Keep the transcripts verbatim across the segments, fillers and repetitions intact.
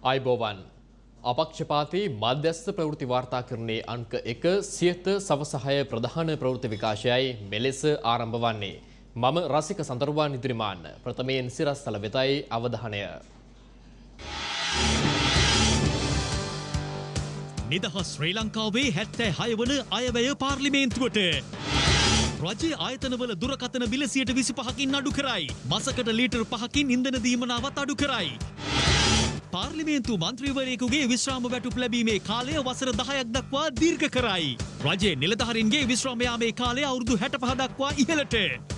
අයිබෝවන් අපක්ෂපාතී මධ්‍යස්ථ ප්‍රවෘත්ති වාර්තාකරණයේ අංක එක සියත සවස හය ප්‍රධාන ප්‍රවෘත්ති විකාශයයි මෙලෙස ආරම්භ වන්නේ. මම රසික සඳරුවාන් ඉදිරිමාන්න. ප්‍රථමයෙන් සිරස්තල වෙතයි අවධානය. නිදහස් ශ්‍රී ලංකාවේ හැත්තෑ හය වන අයවැය පාර්ලිමේන්තුවට රජයේ ආයතනවල දුරකථන බිල සියයට විසි පහකින් අඩු කරයි. මාසකට ලීටර් පහකින් ඉන්ධන දීමනාවත් අඩු කරයි. පාර්ලිමේන්තු මන්ත්‍රීවරයෙකුගේ විශ්‍රාම වැටුප් ලැබීමේ කාලය වසර දහයක් දක්වා දීර්ඝ කරයි. රජයේ නිලධාරීන්ගේ විශ්‍රාම යාමේ කාලය අවුරුදු හැට පහ දක්වා ඉහළට.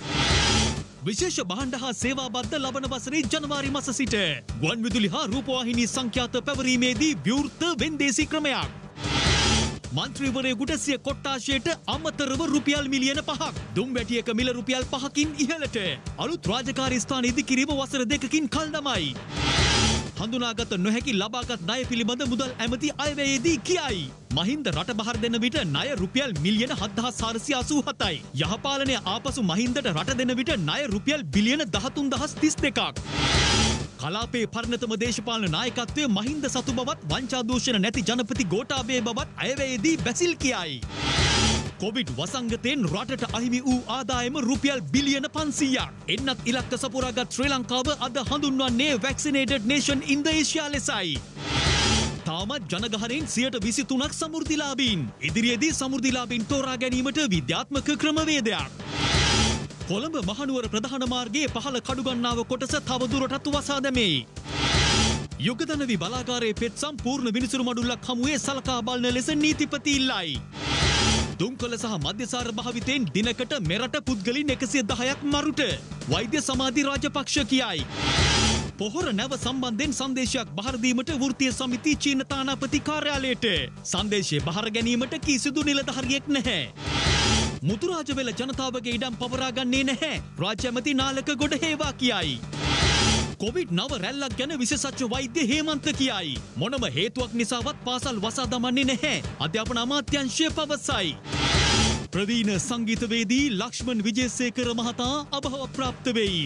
විශේෂ භාණ්ඩ හා සේවා බද්ද ලබන වසරේ ජනවාරි මාස සිට ගුවන් විදුලි හා රූපවාහිනී සංඛ්‍යාත පැවරීමේදී විවෘත වෙන්දේසි ක්‍රමයක්. මන්ත්‍රීවරයෙකුට සිය කොට්ටාශයට අමතරව රුපියල් මිලියන පහක් දුම් වැටියක මිල රුපියල් පහකින් ඉහළට. අලුත් රාජකාරී ස්ථාන ඉදිකිරීම වසර දෙකකින් කල්දමයි. හඳුනාගත නොහැකි ලබාගත් ණය පිළිබඳ මුදල් ඇමති අයවැයේදී කියයි. මහින්ද රට බහර දෙන විට ණය රුපියල් මිලියන හත්දහස් හාරසිය අසූ හතයි. යහපාලනය ආපසු මහින්දට රට දෙන විට ණය රුපියල් බිලියන දහතුන් දහස් තිස් දෙකක්. කලාපයේ පරණතම දේශපාලන නායකත්වයේ මහින්ද සතු බවත් වංචා දූෂණ නැති ජනපති ගෝඨාභය බවත් අයවැයේදී බැසිල් කියයි. කොවිඩ් වසංගතයෙන් රටට අහිමි වූ ආදායම රුපියල් බිලියන පන්සීයක්. එන්නත් ඉලක්ක සපුරාගත් ශ්‍රී ලංකාව අද හඳුන්වන්නේ වැක්සිනේටඩ් නේෂන් ඉන් ද ඒෂියා ලෙසයි. තාමත් ජනගහනයෙන් සියයට විසි තුනක් සමෘද්ධිලාභීන්. ඉදිරියේදී සමෘද්ධිලාභීන් තෝරා ගැනීමට විද්‍යාත්මක ක්‍රමවේදයක්. කොළඹ මහනුවර ප්‍රධාන මාර්ගයේ පහළ කඩුගන්නාව කොටස තවදුරටත් වසා දැමේ. යුගදනවි බලාගාරයේ පෙත් සම්පූර්ණ විනිසුරු මඩුල්ලක් හමුවේ සලකා බලන ලෙස නීතිපති ඉල්ලයි. දුම්කොළ සහ මධ්‍යසාර භාවිතයෙන් දිනකට මෙරට පුද්ගලින් එකසිය දහයක් මරුට වෛද්‍ය සමාධි රාජපක්ෂ කියයි. පොහොර නැව සම්බන්ධයෙන් සංදේශයක් බහර දීමට වෘත්තීය සමිති චීන තානාපති කාර්යාලයට. සංදේශය බහර ගැනීමට කිසිදු නිලධාරියෙක් නැහැ. මුතුරාජවෙල ජනතාවගේ ඉඩම් පවරා ගන්නේ නැහැ. රාජ්‍ය ඇමති නාලක ගොඩහේවා කියයි. කොවිඩ් නව රැල්ලක් ගැන විශේෂඥ වෛද්‍ය හේමන්ත කියයි. මොනම හේතුවක් නිසාවත් පාසල් වසා දමන්නේ නැහැ. අධ්‍යාපන අමාත්‍යාංශය පවසයි. ප්‍රවීණ සංගීතවේදී ලක්ෂ්මන් විජේසේකර මහතා අභව ප්‍රාප්ත වෙයි.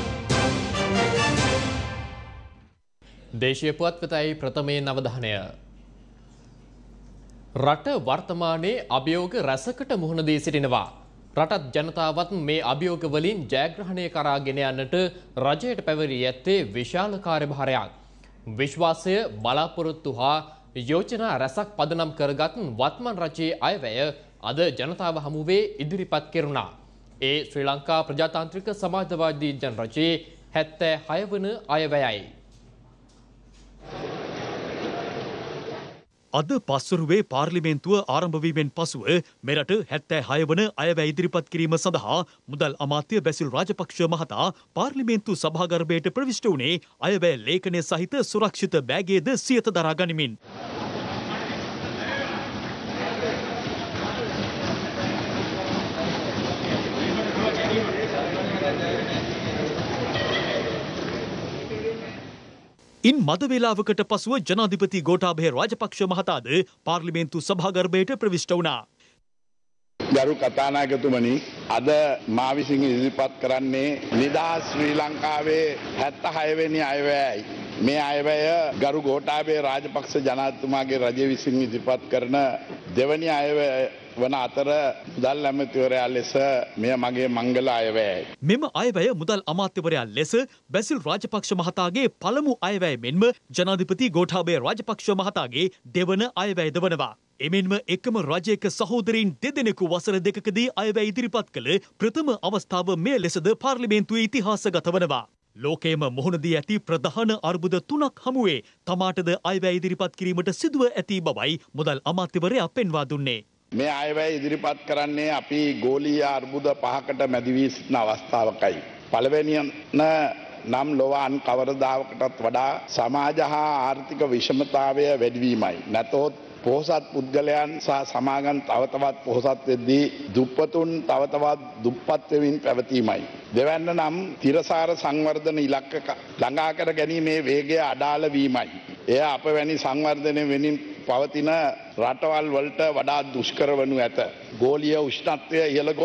දේශීය පුවත්පතයි ප්‍රථමයෙන් අවධානය. රට වර්තමානයේ අභියෝග රැසකට මුහුණ දී සිටිනවා. රටත් ජනතාවත් මේ අභියෝග වලින් ජයග්‍රහණය කරා ගෙන යන්නට රජයට පැවරී ඇත්තේ විශාල කාර්යභාරයක්. විශ්වාසය, බලාපොරොත්තු හා යෝජනා රැසක් පදනම් කරගත් වත්මන් රජයේ අයවැය අද ජනතාව හමුවේ ඉදිරිපත් කෙරුණා. ඒ ශ්‍රී ලංකා ප්‍රජාතාන්ත්‍රික සමාජවාදී ජනරජයේ හැත්තෑ හය වන අයවැයයි. අද පස්වරුවේ පාර්ලිමේන්තුව ආරම්භ වීමෙන් පසුව මෙරට හැත්තෑ හය වන අයවැය ඉදිරිපත් කිරීම සඳහා මුදල් අමාත්‍ය බැසිල් රාජපක්ෂ මහතා පාර්ලිමේන්තු සභාගර්භයට ප්‍රවිෂ්ඨ වුණේ අයවැය ලේඛනය සහිත සුරක්ෂිත බෑගයේද සියත දරා ගනිමින්. ඉන් මද වේලාවකට පසුව ජනාධිපති ගෝඨාභය රාජපක්ෂ මහතාද පාර්ලිමේන්තු සභාගර්භයට ප්‍රවිෂ්ඨ වුණා. ගරු කතානායකතුමනි, අද මා විසින් ඉදිරිපත් කරන්නේ නිදහස් ශ්‍රී ලංකාවේ හැත්තෑ හය වෙනි අයවැයයි. මේ අයවැය ගරු ගෝඨාභය රාජපක්ෂ ජනාධිපතිතුමාගේ රජය විසින් ඉදිරිපත් කරන දෙවැනි අයවැය වන අතර මුදල් ඇමතිවරයා ලෙස මෙය මගේ මංගල අයවැයයි. මෙම අයවැය මුදල් අමාත්‍යවරයා ලෙස බැසිල් රාජපක්ෂ මහතාගේ පළමු අයවැය මෙන්ම ජනාධිපති ගෝඨාභය රාජපක්ෂ මහතාගේ දෙවන අයවැයද වනවා. එමෙන්ම එකම රජයක සහෝදරීන් දෙදෙනෙකු වසර දෙකකදී අයවැය ඉදිරිපත් කළ ප්‍රථම අවස්ථාව මේ ලෙසද පාර්ලිමේන්තුවේ ඉතිහාසගත වනවා. ලෝකයේම මුහුණ දී ඇති ප්‍රධාන අර්බුද තුනක් හමුවේ තමාටද අයවැය ඉදිරිපත් කිරීමට සිදුව ඇති බවයි මුදල් අමාත්‍යවරයා පෙන්වා දුන්නේ. මේ අයවැය ඉදිරිපත් කරන්නේ අපි ගෝලීය අර්බුද පහකට මැදි වී සිටින අවස්ථාවකයි. පළවෙනියන නම් ලොවන් කවරදාකටත් වඩා සමාජ හා ආර්ථික විෂමතාවය වැඩිවීමයි. නැතහොත් පොහොසත් පුද්ගලයන් සහ සමාගම් තව තවත් පොහොසත් වෙද්දී දුප්පතුන් තව තවත් දුප්පත් වෙමින් පැවතීමයි. දෙවැන්න නම් තිරසාර සංවර්ධන ඉලක්ක ළඟා කර ගැනීමේ වේගය අඩාල වීමයි. එය අප වැනි සංවර්ධනය වෙනින් පවතින රටවල් වලට වඩා දුෂ්කර වනු ඇත. ගෝලීය උෂ්ණත්වය ඉහළ ගොස්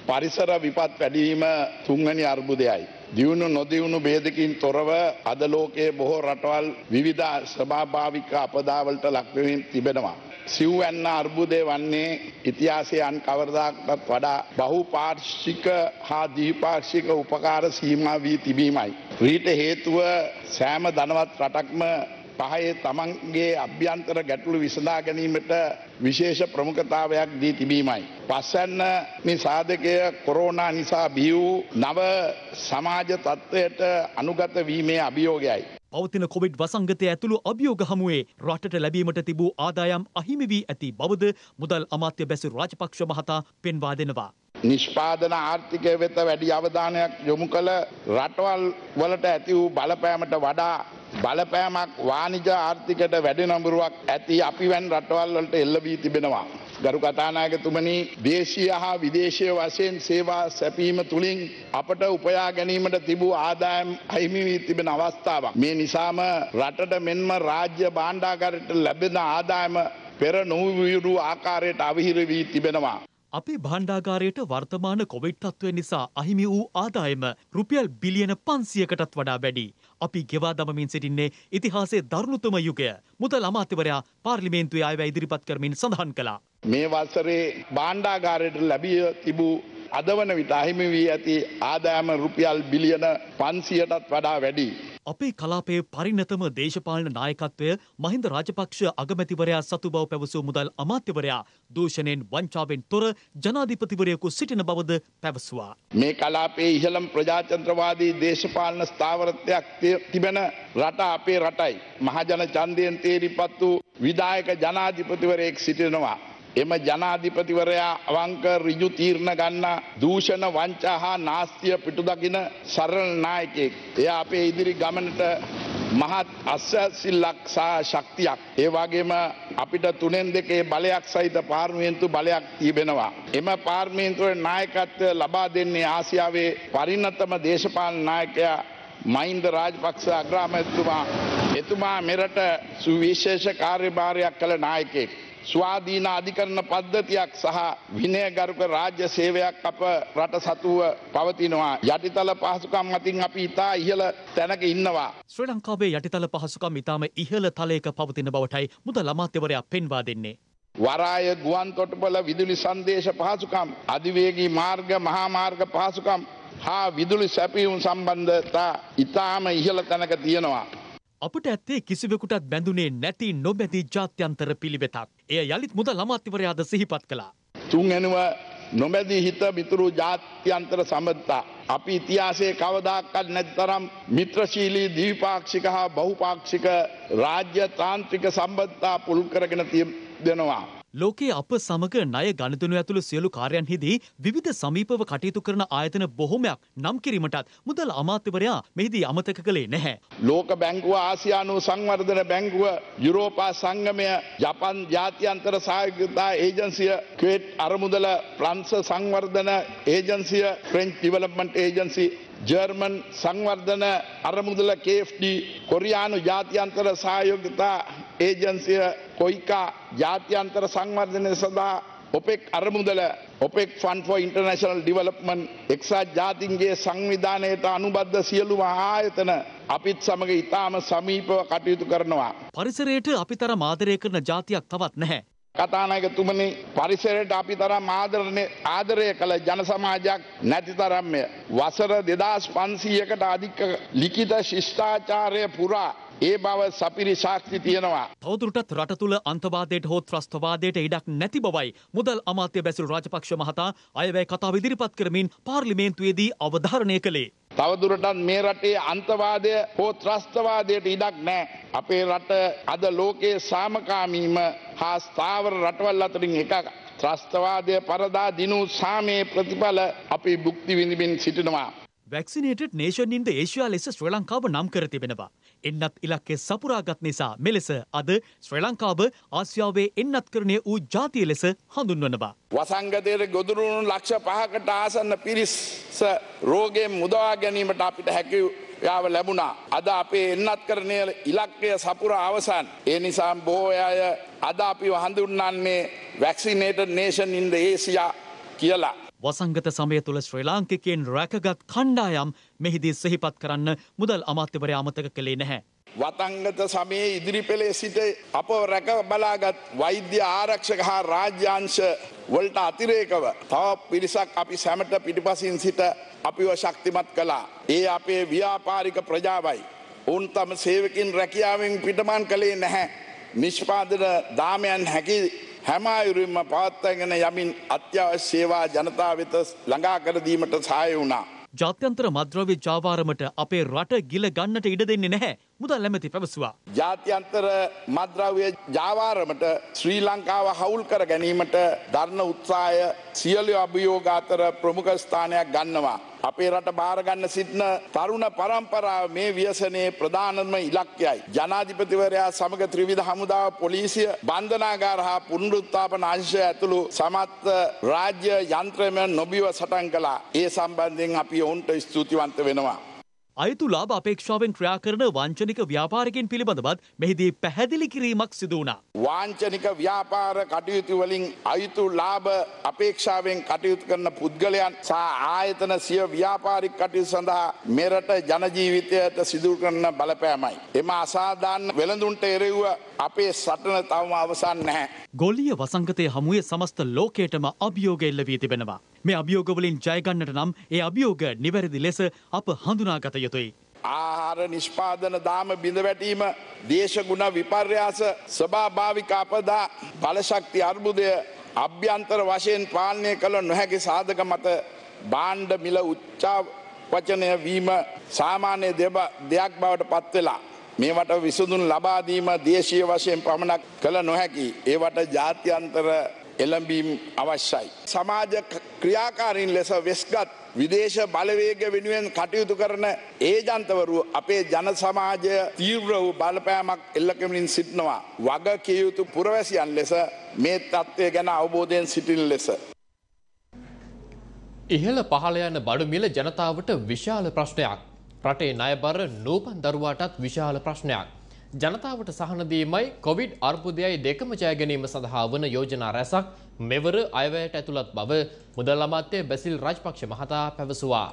පරිසර විපත් වැඩිවීම තුන්වැනි අර්බුදයයි. දියුණු නොදියුණු ભેදකින් තොරව අද ලෝකයේ බොහෝ රටවල් විවිධ ස්වභාවික අපදාවලට ලක් වෙමින් තිබෙනවා. සිව්වැන්න අර්බුදය වන්නේ ඉතිහාසයේ අන් කවරදාකටත් වඩා බහුපාර්ශ්වික හා ද්විපාර්ශ්වික උපකාර සීමා වී තිබීමයි. ඊට හේතුව සෑම ධනවත් රටක්ම පහේ තමන්ගේ අභ්‍යන්තර ගැටලු විසඳා ගැනීමට විශේෂ ප්‍රමුඛතාවයක් දී තිබීමයි. පස්වැන්න මේ සාධකය කොරෝනා නිසා බිහි වූ නව සමාජ තත්ත්වයට අනුගත වීමේ අභියෝගයයි. පවතින කොවිඩ් වසංගතය ඇතුළු අභියෝග හමුවේ රටට ලැබීමට තිබූ ආදායම් අහිමි වී ඇති බවද මුදල් අමාත්‍ය බැසිල් රාජපක්ෂ මහතා පෙන්වා දෙනවා. නිෂ්පාදන ආර්ථිකය වෙත වැඩි අවධානයක් යොමු කළ රටවල් වලට ඇති වූ බලපෑමට වඩා බලපෑමක් වාණිජ ආර්ථිකයට වැඩි නඹරුවක් ඇති අපි වැනි රටවල් වලට එල්ල වී තිබෙනවා. ගරු කතානායකතුමනි, දේශීය හා විදේශීය වශයෙන් සේවා සැපීම තුළින් අපට උපයා ගැනීමට තිබූ ආදායම් අහිමි වී තිබෙන අවස්ථාවක්. මේ නිසාම රටට මෙන්ම රාජ්‍ය භාණ්ඩාගාරයට ලැබෙන ආදායම පෙර නොවූ ආකාරයට අවහිර වී තිබෙනවා. අපේ භාණ්ඩාගාරයට වර්තමාන කොවිඩ් තත්ත්වය නිසා අහිමි වූ ආදායම රුපියල් බිලියන පන්සියකටත් වඩා වැඩි. අපි ගෙවා දමමින් සිටින්නේ ඉතිහාසයේ දරුණුතම යුගය. මුදල් අමාත්‍යවරයා පාර්ලිමේන්තුවේ අයවැය ඉදිරිපත් කරමින් සඳහන් කළා. මේ වසරේ භාණ්ඩාගාරයට ලැබිය තිබූ අද වන විට අහිමි වී ඇති ආදායම රුපියල් බිලියන පන්සියයටත් වඩා වැඩි. අපේ කලාපයේ පරිණතම දේශපාලන නායකත්වය මහින්ද රාජපක්ෂ අගමැතිවරයා සතු බව පැවසූ මුදල් අමාත්‍යවරයා දූෂණයෙන් වංචාවෙන් තොර ජනාධිපතිවරයෙකු සිටින බවද පැවසුවා. මේ කලාපයේ ඉහළම ප්‍රජාතන්ත්‍රවාදී දේශපාලන ස්ථාවරත්වයක් තිබෙන රට අපේ රටයි. මහජන ඡන්දයෙන් තේරිපත් වූ විධායක ජනාධිපතිවරයෙක් සිටිනවා. එම ජනාධිපතිවරයා අවංක ඍජු තීරණ ගන්නා දූෂණ වංචා හා නාස්තිය පිටු දකින සරල නායකයෙක්. එයා අපේ ඉදිරි ගමනට මහත් අස්වැසිල්ලක් සහ ශක්තියක්. ඒ වගේම අපිට තුනෙන් දෙකේ බලයක් සහිත පාර්ලිමේන්තු බලයක් තිබෙනවා. එම පාර්ලිමේන්තුවේ නායකත්වය ලබා දෙන්නේ ආසියාවේ පරිණතම දේශපාලන නායකයා මහින්ද රාජපක්ෂ අග්‍රාමාත්‍යතුමා. එතුමා මෙරට සුවිශේෂ කාර්යභාරයක් කළ නායකයෙක්. ස්වාධීන අධිකරණ පද්ධතියක් සහ විනයගරුක රාජ්‍ය සේවයක් අප රට සතුව පවතිනවා. යටිතල පහසුකම් අතින් අපි ඉතා ඉහළ තැනක ඉන්නවා. ශ්‍රී ලංකාවේ යටිතල පහසුකම් ඉතාම ඉහළ තලයක පවතින බවටයි මුදල් අමාත්‍යවරයා පෙන්වා දෙන්නේ. වරාය ගුවන් තොටුපළ විදුලි සංදේශ පහසුකම්, අධිවේගී මාර්ග මහා මාර්ග පහසුකම් හා විදුලි සැපයුම් සම්බන්ධතා ඉතාම ඉහළ තැනක තියෙනවා. අපට ඇත්තේ කිසිවෙකුටත් බැඳුනේ නැති නොබැඳි ජාත්‍යන්තර පිළිවෙතක්. එය යළිත් මුදල් අමාත්‍යවරයාද සිහිපත් කළා. තුන්වෙනුව නොමැති හිත මිතුරු ජාත්‍යන්තර සම්බන්ධතා. අපි ඉතිහාසයේ කවදාකවත් නැති තරම් මිත්‍රශීලී ද්විපාක්ෂික හා බහුපාක්ෂික රාජ්‍ය තාන්ත්‍රික සම්බන්ධතා පුල් කරගෙන තියෙනවා. ලෝකයේ අප සමග ණය ගණතුණු ඇතුළු සියලු කාර්යන්හිදී විවිධ සමීපව කටයුතු කරන ආයතන බොහොමයක් නම් කිරීමටත් මුදල් අමාත්‍යවරයා මෙහිදී අමතක කළේ නැහැ. ලෝක බැංකුව, ආසියානු සංවර්ධන බැංකුව, යුරෝපා සංගමය, ජපන් ජාත්‍යන්තර සහයෝගිතා ඒජන්සිය, ක්වේට් අරමුදල ප්‍රංශ සංවර්ධන ඒජන්සිය, ෆ්‍රෙන්ච් ඩිවලොප්මන්ට් ඒජන්සි, ජර්මන් සංවර්ධන අරමුදල කේ එෆ් ඩී, කොරියානු ජාත්‍යන්තර සහයෝගිතා ඒජන්සිය කොයිකා, ජාත්‍යන්තර සංවර්ධනය සඳහා ඔපෙක් අරමුදල, OPEC fund for international development, එක්සත් ජාතීන්ගේ සංවිධානයට අනුබද්ධ සියලුම ආයතන අපිත් සමග ඉතාම සමීපව කටයුතු කරනවා. පරිසරයට අපි තරම් ආදරය කරන ජාතියක් තවත් නැහැ. කතානායකතුමනි, පරිසරයට අපි තරම් ආදරණය ආදරය කළ ජන සමාජයක් නැති තරම්ය. වසර දෙදාස් පන්සීයකට අධික ලිඛිත ශිෂ්ටාචාරය පුරා ඒ බව සපිරි සාක්ෂි තියෙනවා. තවදුරටත් රට තුළ අන්තවාදයට හෝ ත්‍රස්තවාදයට ඉඩක් නැති බවයි මුදල් අමාත්‍ය බැසිල් රාජපක්ෂ මහතා අයවැය කතාව ඉදිරිපත් කරමින් පාර්ලිමේන්තුවේදී අවධාරණය කළේ. තවදුරටත් මේ රටේ අන්තවාදය හෝ ත්‍රස්තවාදයට ඉඩක් නැහැ. අපේ රට අද ලෝකයේ සාමකාමීම හා ස්ථාවර රටවල් අතරින් එකක්. ත්‍රස්තවාදය පරදා දිනු සාමයේ ප්‍රතිඵල අපි භුක්ති විඳිමින් සිටිනවා. වැක්සිනේටඩ් නේෂන් ඉන් ද ඒෂියා ලෙස ශ්‍රී ලංකාව නම් කර තිබෙනවා. එන්නත් ඉලක්කය සපුරාගත් නිසා මෙලෙස අද ශ්‍රී ලංකාව ආසියාවේ එන්නත්කරණය වූ ජාතිය ලෙස හඳුන්වනවා. වසංගතයට ගොදුරුණු ලක්ෂ පහකට ආසන්න පිරිස රෝගයෙන් මුදවා ගැනීමට අපිට හැකියාව ලැබුණා. අද අපේ එන්නත්කරණය ඉලක්කය සපුරා අවසන්. ඒ නිසා බොහෝ අය අද අපිව හඳුන්වන්නේ වැක්සිනේටඩ් නේෂන් ඉන් ද ඒෂියා කියලා. වසංගත සමය තුළ ශ්‍රී ලාංකිකයන් රැකගත් කණ්ඩායම් මෙහිදී සිහිපත් කරන්න මුදල් අමාත්‍යවරයා අමතක කළේ නැහැ. වතංගත සමයේ ඉදිරි පෙළේ සිට අප රැක බලාගත් වෛද්‍ය ආරක්ෂක හා රාජ්‍යාංශ වලට අතිරේකව තව පිරිසක් අපි සැමට පිටිපසින් සිට අපිව ශක්තිමත් කළා. ඒ අපේ ව්‍යාපාරික ප්‍රජාවයි. ඔවුන් තම සේවකින් රැකියාවෙන් පිටමන් කළේ නැහැ. නිෂ්පාදන දාමයන් හැකි හැම අයුරින්ම පවත්වාගෙන යමින් අත්‍යවශ්‍ය සේවා ජනතාව වෙත ළඟා කර දීමට සහාය වුණා. ජාත්‍යන්තර මද්‍රව්‍ය ජාවාරමට අපේ රට ගිල ගන්නට ඉඩ දෙන්නේ නැහැ. මුදල් ඇමති පැවසුවා. ජාත්‍යන්තර මද්‍රව්‍ය ජාවාරමට ශ්‍රී ලංකාව හවුල් කර ගැනීමට දරන උත්සාහය සියලු අභියෝග අතර ප්‍රමුඛ ස්ථානයක් ගන්නවා. අපේ රට බාරගන්න සිටින තරුණ පරම්පරාව මේ ව්‍යසනයේ ප්‍රධානම ඉලක්කයයි. ජනාධිපතිවරයා සමග ත්‍රිවිධ හමුදාව පොලිසිය බන්ධනාගාර හා පුනරුත්ථාපන අංශය ඇතුළු සමත් රාජ්‍ය යන්ත්‍රම නොබිව සටන් කළා. ඒ සම්බන්ධයෙන් අපි ඔවුන්ට ස්තුතිවන්ත වෙනවා. අයුතු ලාභ අපේක්ෂාවෙන් ක්‍රියා කරන වංචනික ව්‍යාපාරිකයන් පිළිබඳවත් මෙහිදී පැහැදිලි කිරීමක් සිදු වුණා. වාංචනික ව්‍යාපාර කටයුතු වලින් අයුතු ලාභ අපේක්ෂාවෙන් කටයුතු කරන පුද්ගලයන් සහ ආයතන සිය ව්‍යාපාරික කටයුතු සඳහා මෙරට ජන ජීවිතයට සිදු කරන බලපෑමයි. එම අසාධාරණ වෙළඳුන්ට එරෙහිව අපේ සටන තවම අවසන් නැහැ. ගොල්ලිය වසංගතයේ හමුවේ සමස්ත ලෝකයටම අභියෝග එල්ල වී තිබෙනවා. මේ අභියෝග වලින් ජය ගන්නට නම් ඒ අභියෝග නිවැරදි ලෙස අප හඳුනාගත යුතුයි. ආහාර නිෂ්පාදන දාම බිඳ වැටීම, දේශගුණ විපර්යාස, ස්වභාවික අපදා, බලශක්ති අර්බුදය, අභ්‍යන්තර වශයෙන් පාලනය කළ නොහැකි සාධක මත භාණ්ඩ මිල උච්චාවචනය වීම සාමාන්‍ය දෙයක් බවට පත් වෙලා මේවට විසඳුම් ලබා දීම දේශීය වශයෙන් පමණක් කළ නොහැකි. ඒවට ජාත්‍යන්තර එළඹීම් අවශ්‍යයි. සමාජ ක්‍රියාකාරීන් ලෙස වෙස්ගත් විදේශ බලවේග වෙනුවෙන් කටයුතු කරන ඒජන්තවරු අපේ ජන සමාජය තීව්‍ර වූ බලපෑමක් එල්ල කරමින් සිටිනවා. වගකිය යුතු පුරවැසියන් ලෙස මේ තත්ත්වය ගැන අවබෝධයෙන් සිටින ලෙස. ඉහළ පහළ යන බඩු මිල ජනතාවට විශාල ප්‍රශ්නයක්. රටේ ණයබර නූපන් දරුවාටත් විශාල ප්‍රශ්නයක්. ජනතාවට සහන දීමයි කොවිඩ් අර්බුදයයි දෙකම ජය ගැනීම සඳහා වන යෝජනා රැසක් මෙවර අයවැයට ඇතුළත් බව මුදල් අමාත්‍ය බැසිල් රාජපක්ෂ මහතා පැවසුවා.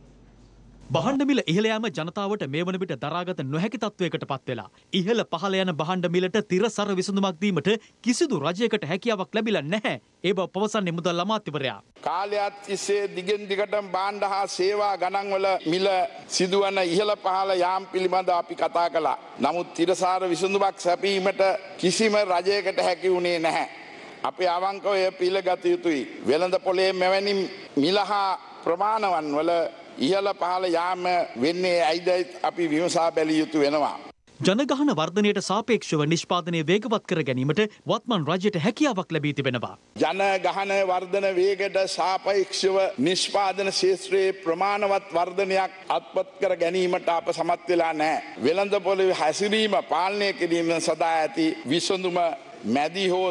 බහණ්ඩ මිල ඉහළ යාම ජනතාවට මේ වන විට දරාගත නොහැකි තත්වයකට පත් වෙලා. ඉහළ පහළ යන බහණ්ඩ මිලට තිරසර විසඳුමක් දීමට කිසිදු රජයකට හැකියාවක් ලැබිලා නැහැ. ඒ බව පවසන්නේ මුදල් අමාත්‍යවරයා. කාලයක් තිස්සේ දිගින් දිගටම භාණ්ඩ හා සේවා ගණන්වල මිල සිදුවන ඉහළ පහළ යාම් පිළිබඳ අපි කතා කළා. නමුත් තිරසාර විසඳුමක් සැපීමට කිසිම රජයකට හැකි වුණේ නැහැ. අපේ අවංකව එය පිළිගත යුතුයි. වෙළඳ පොලේ මෙවැනි මිල හා ප්‍රමාණවන් වල ඉහළ පහළ යාම වෙන්නේ ඇයිද අපි විමසා බැලිය යුතු වෙනවා. ජනගහන වර්ධනයට සාපේක්ෂව නිෂ්පාදනය වේගවත් කර ගැනීමට වත්මන් රජයට හැකියාවක් ලැබී තිබෙනවා. ජනගහන වර්ධන වේගයට සාපේක්ෂව නිෂ්පාදන ක්ෂේත්‍රයේ ප්‍රමාණවත් වර්ධනයක් අත්පත් කර ගැනීමට අප සමත් වෙලා නැහැ. වෙළඳ පොළේ හැසිරීම පාලනය කිරීම සඳහා ඇති විසඳුම මැදි හෝ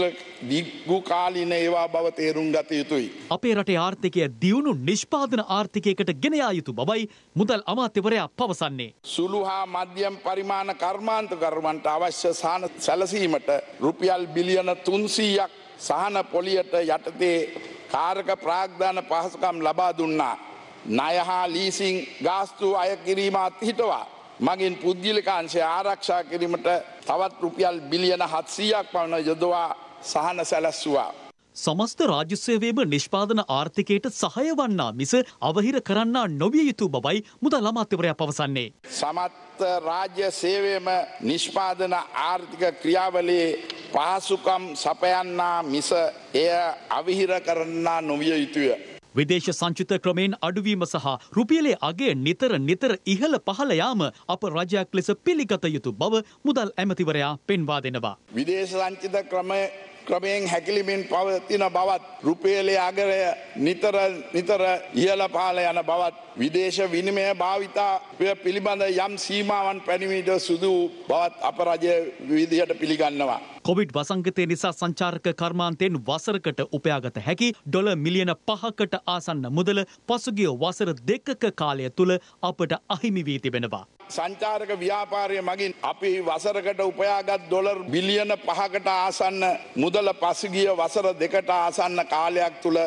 දීර්ඝ කාලීන ඒවා බව තේරුම් ගත යුතුයි. අපේ රටේ ආර්ථිකය දියුණු නිෂ්පාදන ආර්ථිකයකට ගෙන යා යුතු බවයි මුදල් අමාත්‍යවරයා පවසන්නේ. සුළු හා මධ්‍යම පරිමාණ කර්මාන්තකරුවන්ට අවශ්‍ය සහන සැලසීමට රුපියල් බිලියන තුන්සීයක් සහන පොලියට යටතේ කාරක ප්‍රාග්ධාන පහසුකම් ලබා දුන්නා. ණය හා ලීසින් ගාස්තු අය කිරීම අත්හිටවා මගින් පුද්ගලික අංශය ආරක්ෂා කිරීමට තවත් රුපියල් බිලියන හත්සීයක් පමණ යොදවා සහන සැලැස්සුවා. සමස්ත රාජ්‍ය සේවයේම නිෂ්පාදන ආර්ථිකයට සහාය වන්නා මිස අවහිර කරන්නා නොවිය යුතු බවයි මුදල් අමාත්‍යවරයා පවසන්නේ. සමස්ත රාජ්‍ය සේවයේම නිෂ්පාදන ආර්ථික ක්‍රියාවලියේ පහසුකම් සපයන්නා මිස එය අවහිර කරන්නා නොවිය යුතුය. විදේශ සංචිත ක්‍රමයෙන් අඩුවීම සහ රුපියලේ අගය නිතර නිතර ඉහළ පහළ යාම අප රජයක් ලෙස පිළිගත යුතු බව මුදල් ඇමතිවරයා පෙන්වා දෙනවා. විදේශ සංචිත ක්‍රමය ක්‍රමයෙන් හැකිලිමින් පවතින බවත් රුපියලේ අගය නිතර නිතර ඉහළ පහළ යන බවත් විදේශ විනිමය භාවිතා පිළිබඳ යම් සීමාවන් පැනවීමට සුදු බවත් අප රජය විදිහට පිළිගන්නවා. කොවිඩ් වසංගතය නිසා සංචාරක කර්මාන්තයෙන් වසරකට උපයාගත හැකි ඩොලර් මිලියන පහකට ආසන්න මුදල පසුගිය වසර දෙකක කාලය තුළ අපට අහිමි වී තිබෙනවා. සංචාරක ව්‍යාපාරය මගින් අපි වසරකට උපයාගත් ඩොලර් බිලියන පහකට ආසන්න මුදල පසුගිය වසර දෙකට ආසන්න කාලයක් තුළ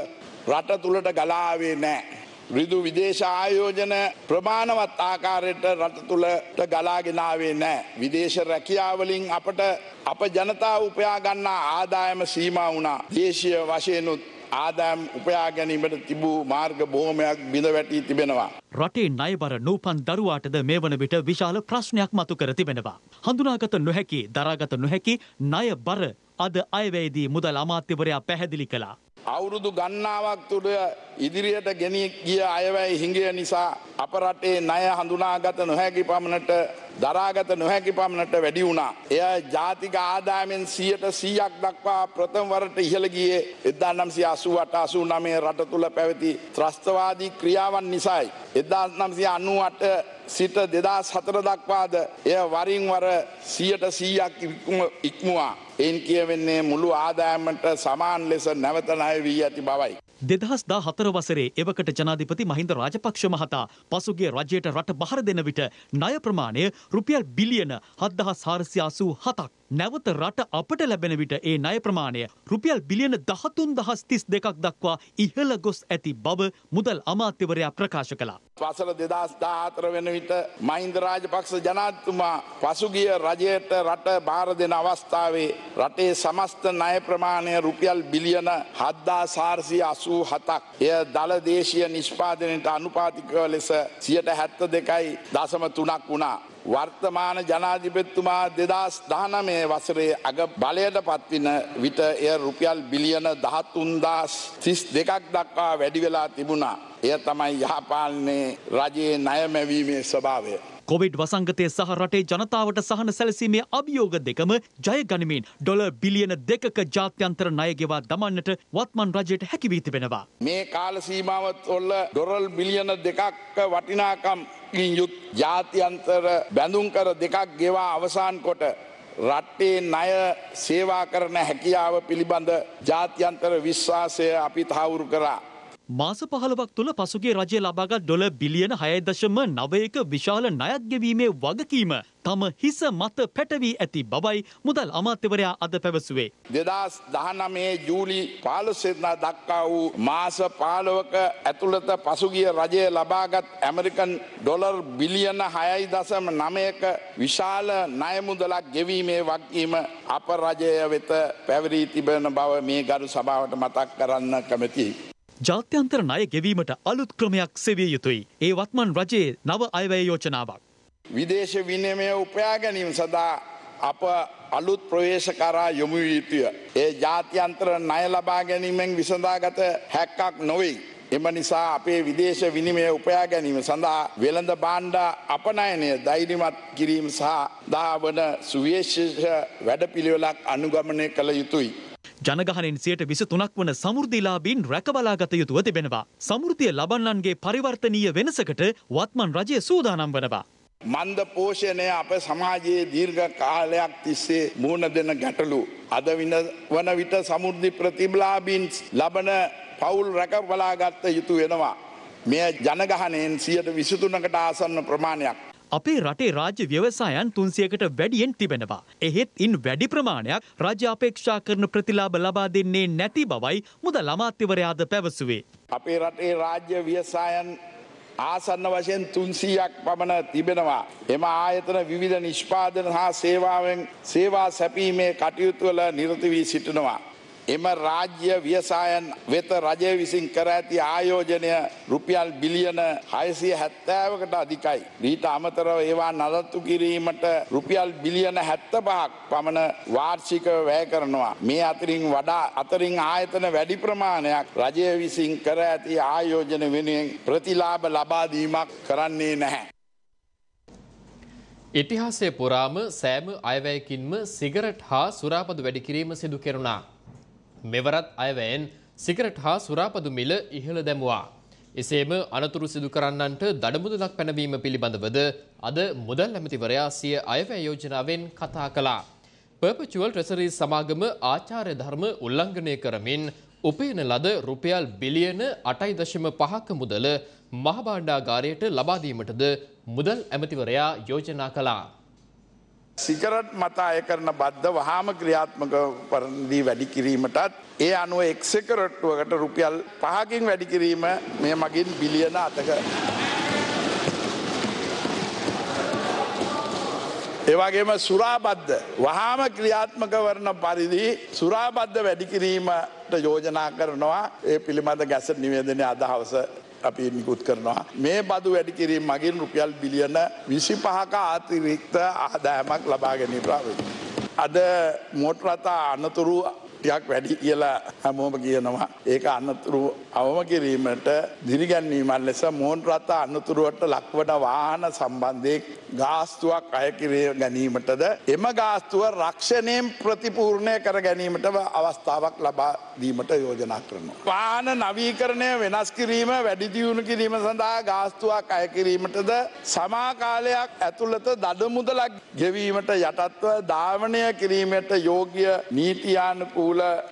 රට තුළට ගලාවේ නෑ. රිදු විදේශ ආයෝජන ප්‍රමාණවත් ආකාරයට රට තුළට ගලාගෙනාවේ නෑ. විදේශ රැකියාවලින් අපට අප ජනතාව උපයා ගන්නා ආදායම සීමා වුණා. දේශීය වශයෙන්ුත් ආදායම් උපයා ගැනීමට තිබූ මාර්ග බොහොමයක් බිඳ වැටී තිබෙනවා. රටේ ණයබර නූපන් දරුවාටද මේ වන විට විශාල ප්‍රශ්නයක් මතු කර තිබෙනවා. හඳුනාගත නොහැකි, දරාගත නොහැකි ණයබර අද අයවැයේදී මුදල් අමාත්‍යවරයා පැහැදිලි කළා. අවුරුදු ගණනාවක් තුළ ඉදිරියට ගෙනී ගිය අයවැය හිඟය නිසා අප රටේ ණය හඳුනාගත නොහැකි පමණට දරාගත නොහැකි පමණට වැඩි වුණා. එය ජාතික ආදායමෙන් සියයට සීයක් දක්වා ප්‍රථම වරට ඉහළ ගියේ එක්දාස් නවසිය අසූ අට අසූ නවය රට තුළ පැවති ත්‍රස්තවාදී ක්‍රියාවන් නිසායි. එක්දාස් නවසිය අනූ අට සිට දෙදහස් හතර දක්වාද එය වරින් වර සියයට සීයක් ඉක්මුවා. එයින් කියවෙන්නේ මුළු ආදායමට සමාන ලෙස නැවත ණය වී ඇති බවයි. දෙදහස් දාහතර වසරේ එවකට ජනාධිපති මහින්ද රාජපක්ෂ මහතා පසුගිය රජයට රට බහර දෙන විට ණය ප්‍රමාණය රුපියල් බිලියන හත්දහස් හාරසිය අසූ හතක්. නැවත රට අපට ලැබෙන විට ඒ ණය ප්‍රමාණය රුපියල් බිලියන දහතුන් දහස් තිස් දෙකක් දක්වා ඉහළ ගොස් ඇති බව මුදල් අමාත්‍යවරයා ප්‍රකාශ කළා. වසර දෙදහස් දාහතර වෙන විට මහින්ද රාජපක්ෂ ජනාධිපතිතුමා පසුගිය රජයට රට බාර දෙන අවස්ථාවේ රටේ සමස්ත ණය ප්‍රමාණය රුපියල් බිලියන හත්දාස් හාරසිය අසූ හතක්. එය දළ දේශීය නිෂ්පාදනයට අනුපාතිකව ලෙස සියයට හැත්තෑ දෙකයි දශම තුනක් වුණා. වර්තමාන ජනාධිපතිතුමා දෙදහස් දහනවය වසරේ අග බලයට පත්වන විට එය රුපියල් බිලියන දහතුන්දාස් තිස් දෙකක් දක්වා වැඩි වෙලා තිබුණා. එය තමයි යහපාලනයේ රජයේ ණය මැවීමේ ස්වභාවය. කොවිඩ් වසංගතය සහ රටේ ජනතාවට සහන සැලසීමේ අභියෝග දෙකම ජය ගනිමින් ඩොලර් බිලියන දෙකක ජාත්‍යන්තර ණය ගෙවා දමන්නට වත්මන් රජයට හැකි වී තිබෙනවා. මේ කාල සීමාව තුළ ඩොලර් බිලියන දෙකක් වටිනාකම් යුත් ජාත්‍යන්තර බැඳුම් කර දෙකක් ගෙවා අවසන් කොට රටේ ණය සේවා කරන හැකියාව පිළිබඳ ජාත්‍යන්තර විශ්වාසය අපි තහවුරු කරා. මාස පහළොවක් තුළ පසුගිය රජය ලබාගත් ඩොලර් බිලියන හය දශම නවයක විශාල ණයක් ගෙවීමේ වගකීම තම හිස මත පැටවී ඇති බවයි මුදල් අමාත්‍යවරයා අද පැවසුවේ. දෙදහස් දහනවය ජූලි පහළොස් වෙනිදා දක්වා වූ මාස පහළොවක ඇතුළත පසුගිය රජය ලබාගත් ඇමරිකන් ඩොලර් බිලියන හයයි දශම නවයක විශාල ණය මුදලක් ගෙවීමේ වගකීම අප රජය වෙත පැවරී තිබෙන බව මේ ගරු සභාවට මතක් කරන්න කැමැතියි. ජාත්‍යන්තර ණය ගෙවීමට අලුත් ක්‍රමයක් සෙවිය යුතුයි. ඒ වත්මන් රජයේ නව අයවැය යෝජනාවක්. විදේශ විනිමය උපයා ගැනීම සඳහා අප අලුත් ප්‍රවේශ කරා යොමු විය යුතුය. ඒ ජාත්‍යන්තර ණය ලබා ගැනීමෙන් විසඳාගත හැක්කක් නොවේ. එම නිසා අපේ විදේශ විනිමය උපයා ගැනීම සඳහා වෙළඳ භාණ්ඩ අපනයනය ධෛර්යමත් කිරීම සහ දාවන සුවිශේෂ වැඩපිළිවෙලක් අනුගමනය කළ යුතුයි. ජනගහනෙන් සියයට විසිතුනක් වන සමෘද්ධිලාභීන් රැකබලාගත යුතුව තිබෙනවා. සමෘද්ධිය ලබන්නන්ගේ පරිවර්තනීය වෙනසකට වත්මන් රජය සූදානම් වනවා. මන්ද පෝෂණය අප සමාජයේ දීර්ඝ කාලයක් තිස්සේ මුහුණ දෙන ගැටලු. අද වන විට සමෘද්ධි ප්‍රතිලාභීන් ලබන පවුල් රැකබලාගත යුතු වෙනවා. මෙය ජනගහනයෙන් සියයට විසිතුනකට ආසන්න ප්‍රමාණයක්. අපේ රටේ රාජ්‍ය ව්‍යවසායන් තුන්සියකට වැඩියෙන් තිබෙනවා. එහෙත් ඉන් වැඩි ප්‍රමාණයක් රජය අපේක්ෂා කරන ප්‍රතිලාභ ලබා දෙන්නේ නැති බවයි මුදල් අමාත්‍යවරයාද පැවසුවේ. අපේ රටේ රාජ්‍ය ව්‍යවසායන් ආසන්න වශයෙන් තුන්සීයක් පමණ තිබෙනවා. එම ආයතන විවිධ නිෂ්පාදන හා සේවාවෙන් සේවා සැපීමේ කටයුතු වල නිරත වී සිටිනවා. එම රාජ්‍ය ව්‍යවසායන් වෙත රජය විසින් කර ඇති ආයෝජනය රුපියල් බිලියන හයසිය හැත්තෑවකට අධිකයි. ඊට අමතරව ඒවා නඩත්තු කිරීමට රුපියල් බිලියන හැත්තෑ පහක් පමණ වාර්ෂිකව වැය කරනවා. මේ අතරින් වඩා අතරින් ආයතන වැඩි ප්‍රමාණයක් රජය විසින් කර ඇති ආයෝජන වෙනුවෙන් ප්‍රතිලාභ ලබා දීමක් කරන්නේ නැහැ. ඉතිහාසයේ පුරාම සෑම අයවැයකින්ම සිගරට් හා සුරාපදු වැඩි කිරීම සිදු කෙරුණා. මෙවරත් අයවැයෙන් සිගරට් හා සුරාපදු මිල ඉහළ දැමුවා. එසේම අනතුරු සිදු කරන්නන්ට දඩමුදලක් පැනවීම පිළිබඳවද අද මුදල් ඇමතිවරයා සිය අයවැය යෝජනාවෙන් කතා කළා. පර්පචුවල් ට්‍රෙසරි සමාගම ආචාර්ය ධර්ම උල්ලංඝනය කරමින් උපයන ලද රුපියල් බිලියන අටයි දශම පහක මුදල මහ භාණ්ඩාගාරයට ලබා දීමටද මුදල් ඇමතිවරයා යෝජනා කළා. සිගරට් මත අය කරන බද්ධ වහාම ක්‍රියාත්මක පරිදි වැඩි කිරීමටත් ඒ අනුව එක් සිගරට්ටුවකට රුපියල් පහකින් වැඩි කිරීම මේ මගින් බිලියන අතක එවගේම සුරාබද්ධ වහාම ක්‍රියාත්මක වරන පරිදි සුරාබද්ධ වැඩි කිරීමට යෝජනා කරනවා ඒ පිළිබඳ ගැසට් නිවේදනය අද හවස අපි නිකුත් කරනවා මේ බදු වැඩි කිරීම මගින් රුපියල් බිලියන විසිපහක අතිරික්ත ආදායමක් ලබා ගැනීමට අද මෝටර රථ අනතුරු ටිකක් වැඩි කියලා හැමෝම කියනවා ඒක අනතුරු අවම කිරීමට දිරිගැන්වීමක් ලෙස මෝටර රථ අනතුරුවට ලක්වන වාහන සම්බන්ධයෙන් ගාස්තුවක් අය කර ගැනීමටද එම ගාස්තුව රක්ෂණයෙන් ප්‍රතිපූර්ණය කර ගැනීමට අවස්ථාවක් ලබා දීමට යෝජනා කරනවා. වාහන නවීකරණය වෙනස් කිරීම වැඩි දියුණු කිරීම සඳහා ගාස්තුවක් අය කිරීමටද සමා කාලයක් ඇතුළත දඩ මුදලක් ගෙවීමට යටත්ව ධාවනය කිරීමට යෝග්‍ය නීතියානුකූල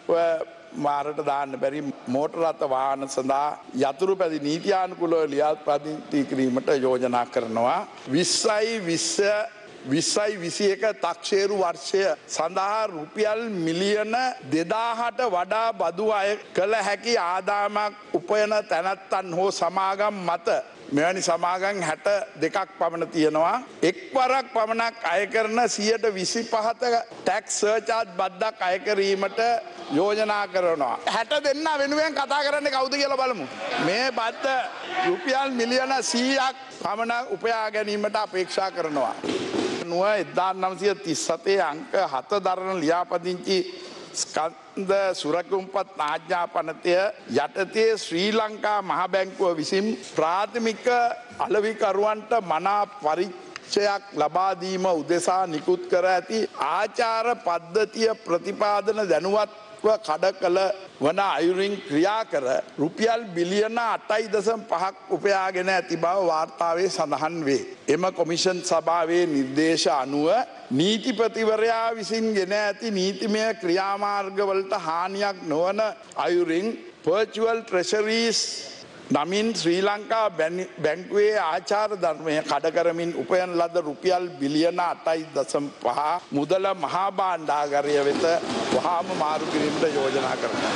මාරට දාන්න බැරි මෝටර රථ වාහන සඳහා යතුරු පැදි නීතියානුකූලව ලියාපදිංචි කිරීමට යෝජනා කරනවා. විස්සයි විස්ස විස්සයි විසි එක තක්ෂේරු වර්ෂය සඳහා රුපියල් මිලියන දෙදාහට වඩා බදු අය කළ හැකි ආදායමක් උපයන තැනැත්තන් හෝ සමාගම් මත මෙවැනි සමාගම් හැට දෙකක් පමණ තියෙනවා. එක්වරක් පමණක් අය කරන සියයට විසි පහක ටැක්ස් සර්චාර්ජ් බද්දක් අය කිරීමට යෝජනා කරනවා. හැට දෙන්න වෙනුවෙන් කතා කරන්න කවුද කියලා බලමු. මේ බද්ද රුපියල් මිලියන සීයක් පමණ උපයා ගැනීමට අපේක්ෂා කරනවා. නුව එක්දාස් නවසිය තිස් හතේ අංක හත දරන ලියාපදිංචි ස්කන්ධ සුරකුම්පත් ආඥාපනතය යටතේ ශ්‍රී ලංකා මහ බැංකුව විසින් ප්‍රාථමික අලෙවිකරුවන්ට මනා පරිචයක් ලබා දීම උදෙසා නිකුත් කර ඇති ආචාර පද්ධතිය ප්‍රතිපාදන දැනුවත්ව කඩ කළ වන අයුරින් ක්‍රියා කර රුපියල් බිලියන අටයි දශම පහක් උපයාගෙන ඇති බව වාර්තාවේ සඳහන් වේ. එම කොමිෂන් සභාවේ නිර්දේශ අනුව නීතිපතිවරයා විසින් ගෙන ඇති නීතිමය ක්‍රියාමාර්ගවලට හානියක් නොවන අයුරින් virtual treasuries නමින් ශ්‍රී ලංකා බැංකුවේ ආචාර ධර්මය කඩකරමින් උපයන ලද රුපියල් බිලියන අටයි දශම පහ මුදල මහා භාණ්ඩාගාරය වෙත වහාම මාරු කිරීමට යෝජනා කරනවා.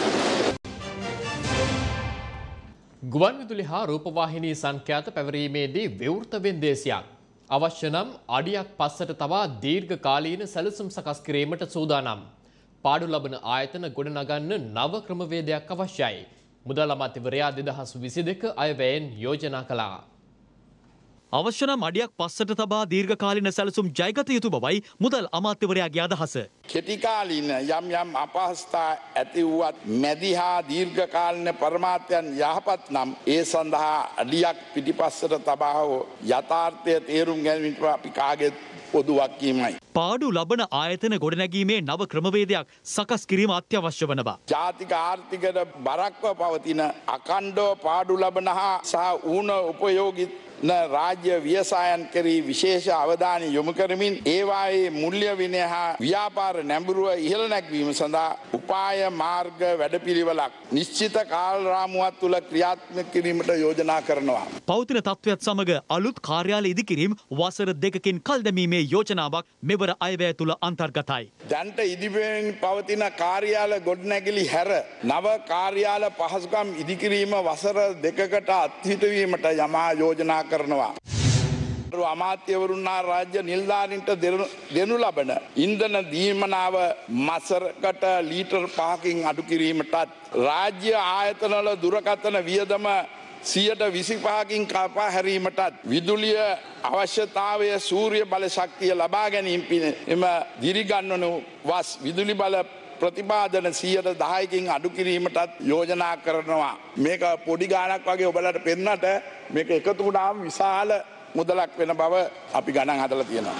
ගුවන්විදුලි හා රූපවාහිනී සංඛ්‍යාත පැවරීමේදී විවෘත වෙන්දේසියක් අවශ්‍ය නම් අඩියක් පස්සට තවා දීර්ඝ කාලීන සැලසුම් සකස් කිරීමට සූදානම්. පාඩු ලබන ආයතන ගොඩනගන්න නව ක්‍රමවේදයක් අවශ්‍යයි. මුදල් අමාත්‍යවරයා දෙදහස් විසි දෙක අයවැයෙන් යෝජනා කළා. අවශ්‍ය නම් අඩියක් පස්සට තබා දීර්ඝකාලීන සැලසුම් ජයගත යුතු බවයි මුදල් අමාත්‍යවරයාගේ අදහස. කෙටිකාලීන යම් යම් අපහසුතා ඇති වුවත් මැදි හා දීර්ඝකාලීන පරමාර්ථයන් යහපත් නම් ඒ සඳහා අඩියක් පිටිපස්සට තබා හෝ යථාර්ථය තේරුම් ගැනීමට අපි කාගෙත් පොදුවක් කීමයි. පාඩු ලබන ආයතන ගොඩනැගීමේ නව ක්‍රමවේදයක් සකස් කිරීම අත්‍යවශ්‍ය වන බව. ජාතික ආර්ථිකයට බරක්ව පවතින අකණ්ඩව පාඩු ලබන හා සහ ඌන උපයෝගී රාජ්‍ය ව්‍යවසායන් කෙරෙහි විශේෂ අවධානය යොමු කරමින් ඒවායේ මූල්‍ය විනය හා ව්‍යාපාර නැඹුරුව ඉහළ නැගවීම සඳහා උපාය මාර්ග වැඩපිළිවෙලක් නිශ්චිත කාල රාමුවක් තුළ ක්‍රියාත්මක කිරීමට යෝජනා කරනවා. පවතින තත්ත්වයත් සමග අලුත් කාර්යාලය ඉදිකිරීම වසර දෙකකින් කල් දැමීමේ යෝජනාවක් මෙවර අයවැය තුළ අන්තර්ගතයි. දැන්ට ඉදිරියෙන් පවතින කාර්යාල ගොඩනැගිලි හැර නව කාර්යාල පහසුකම් ඉදිකිරීම වසර දෙකකට අත්හිටුවීමට යමා යෝජනා කරනවා. අමාත්‍යවරුන්නා රාජ්‍ය නිල්ධාරීන්ට දෙනු ලබන ඉන්ධන දීමනාව මසරකට ලීටර් පහකින් අඩු කිරීමටත් රාජ්‍ය ආයතනවල දුරකථන වියදම සියයට විසි පහකින් කපා හැරීමටත් විදුලිය අවශ්‍යතාවය සූර්ය බල ශක්තිය ලබා ගැනීම එම දිරිගන්වනු වස් විදුලි බල ප්‍රතිපාදන සියයට දහයකින් අඩු කිරීමටත් යෝජනා කරනවා. මේක පොඩි ගානක් වගේ ඔබලට පෙන්නට මේක එකතු වුණාම විශාල මුදලක් වෙන බව අපි ගණන් හදලා තියෙනවා.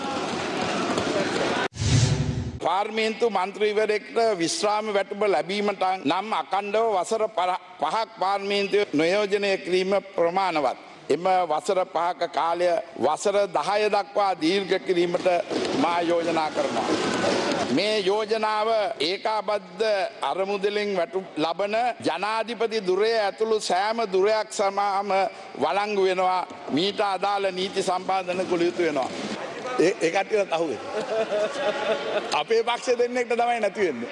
පාර්ලිමේන්තු මන්ත්‍රීවරයෙක්ට විශ්‍රාම වැටුප ලැබීමට නම් අඛණ්ඩව වසර පහක් පාර්ලිමේන්තුව නියෝජනය කිරීම ප්‍රමාණවත්. එම වසර පහක කාලය වසර දහය දක්වා දීර්ඝ කිරීමට මා යෝජනා කරනවා. මේ යෝජනාව ඒකාබද්ධ අරමුදලින් වැටු ලබන ජනාධිපති දුරය ඇතුළු සෑම දුරයක් සමාම වළංගු වෙනවා. මීට අදාළ නීති සම්පාදන කළ යුතු වෙනවා. ඒ ඒ කට්ටියට අහුවේ. අපේ පක්ෂ දෙන්නෙක්ට තමයි නැති වෙන්නේ.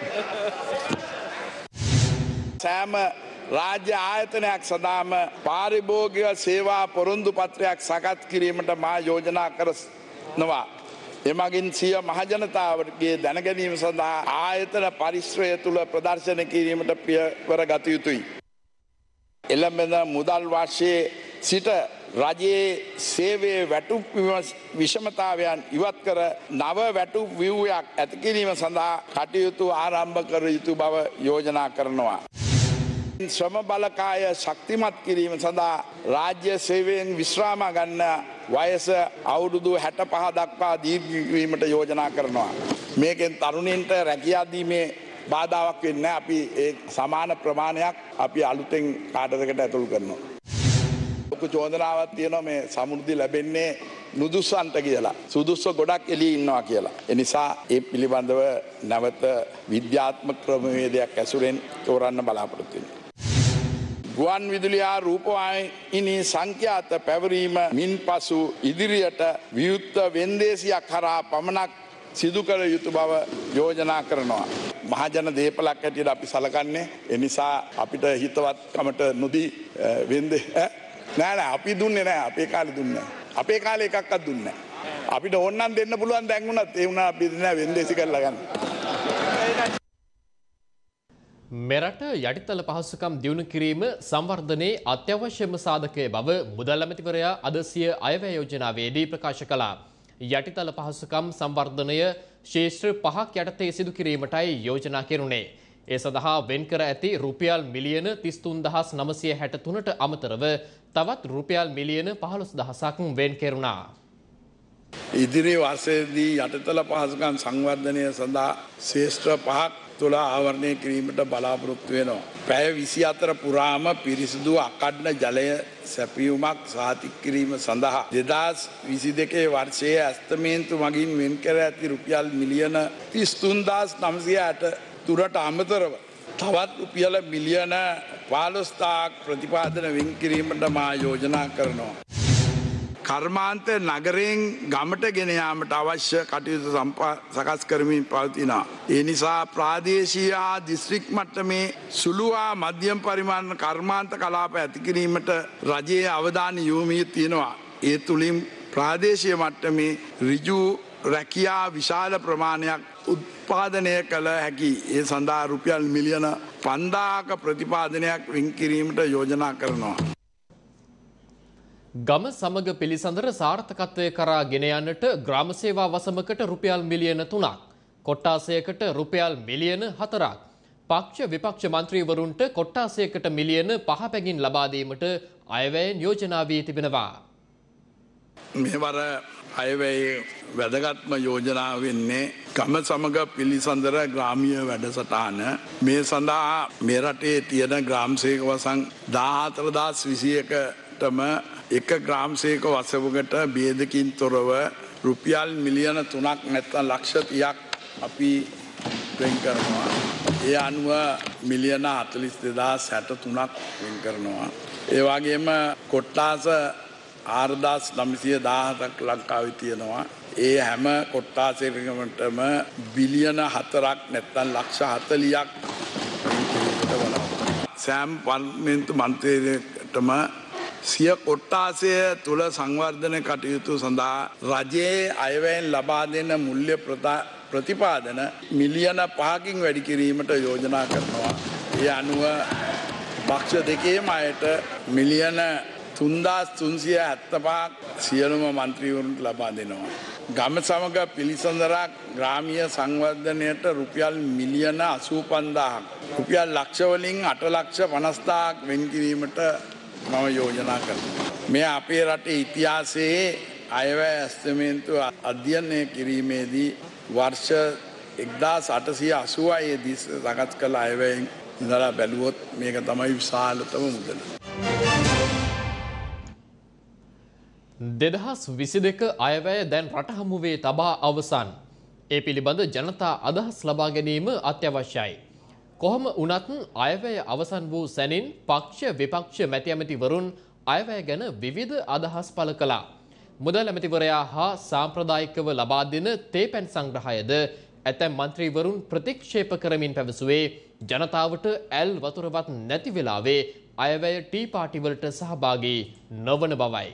සෑම රාජ්‍ය ආයතනයක් සදාම පාරිභෝගික සේවා පොරොන්දු පත්‍රයක් සකස් කිරීමට මා යෝජනා කරනවා. එමගින් සිය මහජනතාවගේ දැනගැනීම සඳහා ආයතන පරිශ්‍රය තුළ ප්‍රදර්ශන කිරීමට පියවර ගත යුතුයි. එළඹෙන මුදල් වර්ෂයේ සිට රජයේ සේවයේ වැටුප් විෂමතාවයන් ඉවත් කර නව වැටුප් ව්‍යුහයක් ඇති කිරීම සඳහා කටයුතු ආරම්භ කර යුතු බව යෝජනා කරනවා. ශ්‍රම බලකාය ශක්තිමත් කිරීම සඳහා රාජ්‍ය සේවයෙන් විශ්‍රාම ගන්න වයස අවුරුදු හැට පහ දක්වා දීර්ඝවීමට යෝජනා කරනවා. මේකෙන් තරුණින්ට රැකියා දීමේ බාධාවක් වෙන්නේ නැහැ. අපි ඒ සමාන ප්‍රමාණයක් අපි අලුතෙන් කාඩරයකට ඇතුළු කරනවා. ලොකු චෝදනාවක් තියෙනවා මේ සමෘද්ධි ලැබෙන්නේ නුදුස්සන්ට කියලා. සුදුස්ස ගොඩක් එළියේ ඉන්නවා කියලා. ඒ නිසා ඒ පිළිබඳව නැවත විද්‍යාත්මක ක්‍රමවේදයක් ඇසුරෙන් තෝරන්න බලාපොරොත්තු වෙනවා. ගුවන් විදුලි හා රූපවාහිනී සංඛ්‍යාත පැවරීම මින් පසු ඉදිරියට විවෘත වෙන්දේසියක් කරා පමණක් සිදු කළ යුතු බව යෝජනා කරනවා. මහජන දේපලක් හැටියට අපි සලකන්නේ. ඒ නිසා අපිට හිතවත්කමට නොදී වෙන්දේ නෑ නෑ අපි දුන්නේ නෑ. අපේ කාලේ දුන්නේ නෑ. අපේ කාලේ එකක්වත් දුන්නේ නෑ. අපිට ඕනනම් දෙන්න පුළුවන් දැන් උනත් ඒ වුණා අපි නෑ වෙන්දේසි කරලා ගන්න. මෙරට යටිතල පහසුකම් දියුණු කිරීම සංවර්ධනයේ අත්‍යවශ්‍යම සාධකය බව මුදල් ඇමතිවරයා අද සිය අයවැය යෝජනාවේදී ප්‍රකාශ කළා. යටිතල පහසුකම් සංවර්ධනය ශේෂ්ත්‍ර පහක් යටතේ සිදු කිරීමටයි යෝජනා කෙරුණේ. ඒ සඳහා වෙන් කර ඇති රුපියල් මිලියන තිස් තුන් දහස් නවසිය හැට තුනට අමතරව තවත් රුපියල් මිලියන පහළොස් දහසක් වෙන් කෙරුණා. ඉදිරි වර්ෂයේදී යටිතල පහසුකම් සංවර්ධනය සඳහා ශේෂ්ත්‍ර පහක් තුළ ආවරණය කිරීමට බලාපොරොත්තු වෙනවා. පැය විසි හතර පුරාම පිරිසිදු අකඩන ජලය සැපයුමක් සාතික කිරීම සඳහා දෙදහස් විසි දෙකේ වර්ෂයේ ඇස්තමේන්තු මගින් වෙන් කර ඇති රුපියල් මිලියන තිස් තුන් දහස් නවසිය හැට තුනට අමතරව තවත් රුපියල මිලියන පහළොස්දහසක් ප්‍රතිපාදන වෙන් කිරීමට මා යෝජනා කරනවා. කර්මාන්ත නගරයෙන් ගමට ගෙන යාමට අවශ්‍ය කටයුතු සකස් කරමින් පවතිනවා. ඒ නිසා ප්‍රාදේශීය හා දිස්ත්‍රික් මට්ටමේ සුළු හා මධ්‍යම පරිමාණ කර්මාන්ත කලාප ඇති කිරීමට රජයේ අවධානය යොමු වී තියෙනවා. ඒ තුලින් ප්‍රාදේශීය මට්ටමේ ඍජු රැකියා විශාල ප්‍රමාණයක් උත්පාදනය කළ හැකි. ඒ සඳහා රුපියල් මිලියන පන්දාහක ප්‍රතිපාදනයක් වෙන් කිරීමට යෝජනා කරනවා. ගම සමග පිළිසඳර සාර්ථකත්වය කරා ගෙන යන්නට ග්‍රාම සේවා වසමකට රුපියල් මිලියන තුනක්, කොට්ටාසයකට රුපියල් මිලියන හතරක්, පක්ෂ විපක්ෂ මන්ත්‍රීවරුන්ට කොට්ටාසයකට මිලියන පහ පැගින් ලබා දීමට අයවැයෙන් යෝජනා වී තිබෙනවා. මෙවර අයවැයේ වැදගත්ම යෝජනාව වෙන්නේ ගම සමග පිළිසඳර ග්‍රාමීය වැඩසටහන. මේ සඳහා මේ රටේ තියෙන ග්‍රාම සේවක වසම් දාහතර දහස් විසි එකටම එක ග්‍රාම සේවක වසමකට බේදකින් තොරව රුපියල් මිලියන තුනක් නැත්නම් ලක්ෂ තිහක් අපි වෙන් කරනවා. ඒ අනුව මිලියන හතළිස් දෙදාස් හැට තුනක් වෙන් කරනවා. ඒ වගේම කොට්ටාස ආරදාස් නවසිය දාහක් ලංකාවේ තියෙනවා. ඒ හැම කොට්ටාසයකටම බිලියන හතරක් නැත්නම් ලක්ෂ හතළියක් සෑම පාර්ලිමේන්තු මන්ත්‍රීවරයෙකුටම සිය කොට්ටාසය තුළ සංවර්ධන කටයුතු සඳහා රජයේ අයවැයෙන් ලබා දෙන මූල්‍ය ප්‍රතිපාදන මිලියන පහකින් වැඩි කිරීමට යෝජනා කරනවා. ඒ අනුව පක්ෂ දෙකේම අයට මිලියන තුන්දාස් තුන්සිය හැත්තපහක් සියලුම මන්ත්‍රීවරුන්ට ලබා දෙනවා. ගම සමග පිළිසඳරක් ග්‍රාමීය සංවර්ධනයට රුපියල් මිලියන අසූ පන්දාහක්, රුපියල් ලක්ෂ වලින් අට ලක්ෂ පනස් දාහක් වෙන් කිරීමට මම යෝජනා කරනවා. මේ අපේ රටේ ඉතිහාසයේ අයවැය ඇස්තමේන්තු අධ්‍යයනය කිරීමේදී වර්ෂ එක්දාස් අටසිය අසූහය දී සකස් කළ අයවැයෙන් ඉඳලා බැලුවොත් මේක තමයි විශාලතම මුදල. දෙදහස් විසි දෙක අයවැය දැන් රට හමුවේ තබා අවසන්. ඒ පිළිබඳ ජනතා අදහස් ලබා ගැනීම අත්‍යවශ්‍යයි. කොහොම වුණත් අයවැය අවසන් වූ සැනින් පක්ෂ විපක්ෂ මැති ඇමතිවරුන් අයවැය ගැන විවිධ අදහස් පළ කළා. මුදල් ඇමතිවරයා හා සාම්ප්‍රදායිකව ලබා දෙන තේපැන් සංග්‍රහයද ඇතැම් මන්ත්‍රීවරුන් ප්‍රතික්ෂේප කරමින් පැවසුවේ ජනතාවට ඇල් වතුරවත් නැති වෙලාවේ අයවැය ටී පාටිවලට සහභාගී නොවන බවයි.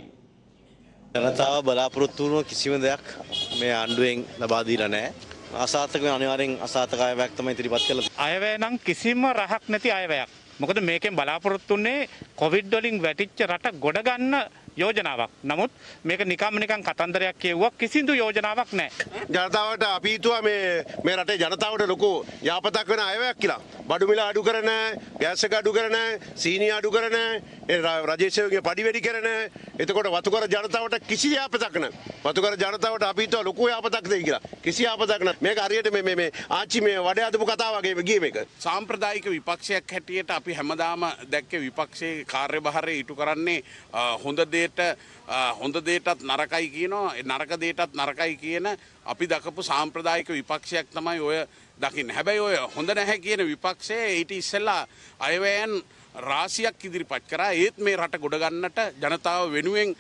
ජනතාව බලාපොරොත්තු වුණු කිසිම දෙයක් මේ ආණ්ඩුවෙන් ලබා දීලා නැහැ. අසාර්ථක අනිවාර්යෙන් අසාර්ථක අයවැයක් තමයි ඉදිරිපත් කළා. අයවැය නම් කිසිම රහක් නැති අයවැයක්. මොකද මේකෙන් බලාපොරොත්තු වෙන්නේ කොවිඩ් වලින් වැටිච්ච රට ගොඩ ගන්න යෝජනාවක්. නමුත් මේක නිකම්ම නිකන් කතන්දරයක් කියුවා කිසිදු යෝජනාවක් නැහැ. ජනතාවට අපි හිතුවා මේ මේ රටේ ජනතාවට ලොකු යාපතක් වෙන අයවැයක් කියලා. බඩු මිල අඩු කර නැහැ, ගෑස් එක අඩු කර නැහැ, සීනි අඩු කර නැහැ, ඒ රජයේ සේවකගේ පඩි වැඩි කර නැහැ. එතකොට වතුකර ජනතාවට කිසි යාපතක් නැහැ. වතුකර ජනතාවට අපි හිතුවා ලොකු යාපතක් දෙයි කියලා. කිසි යාපතක් නැහැ. මේක හරියට මේ මේ මේ ආච්චි මේ වඩේ අදපු කතාව වගේ ගියේ මේක. සාම්ප්‍රදායික විපක්ෂයක් හැටියට අපි හැමදාම දැක්කේ විපක්ෂයේ කාර්යභාරය ඉටු කරන්නේ හොඳ දේට හොඳ දේටත් නරකයි කියනවා, නරක දේටත් නරකයි කියන අපි දකපු සාම්ප්‍රදායික විපක්ෂයක් තමයි ඔය දකින්නේ. හැබැයි ඔය හොඳ නැහැ කියන විපක්ෂයේ ඊට ඉස්සෙල්ලා අයවැයන් රාශියක් ඉදිරිපත් කරා. ඒත් මේ රට ගොඩ ගන්නට ජනතාව වෙනුවෙන්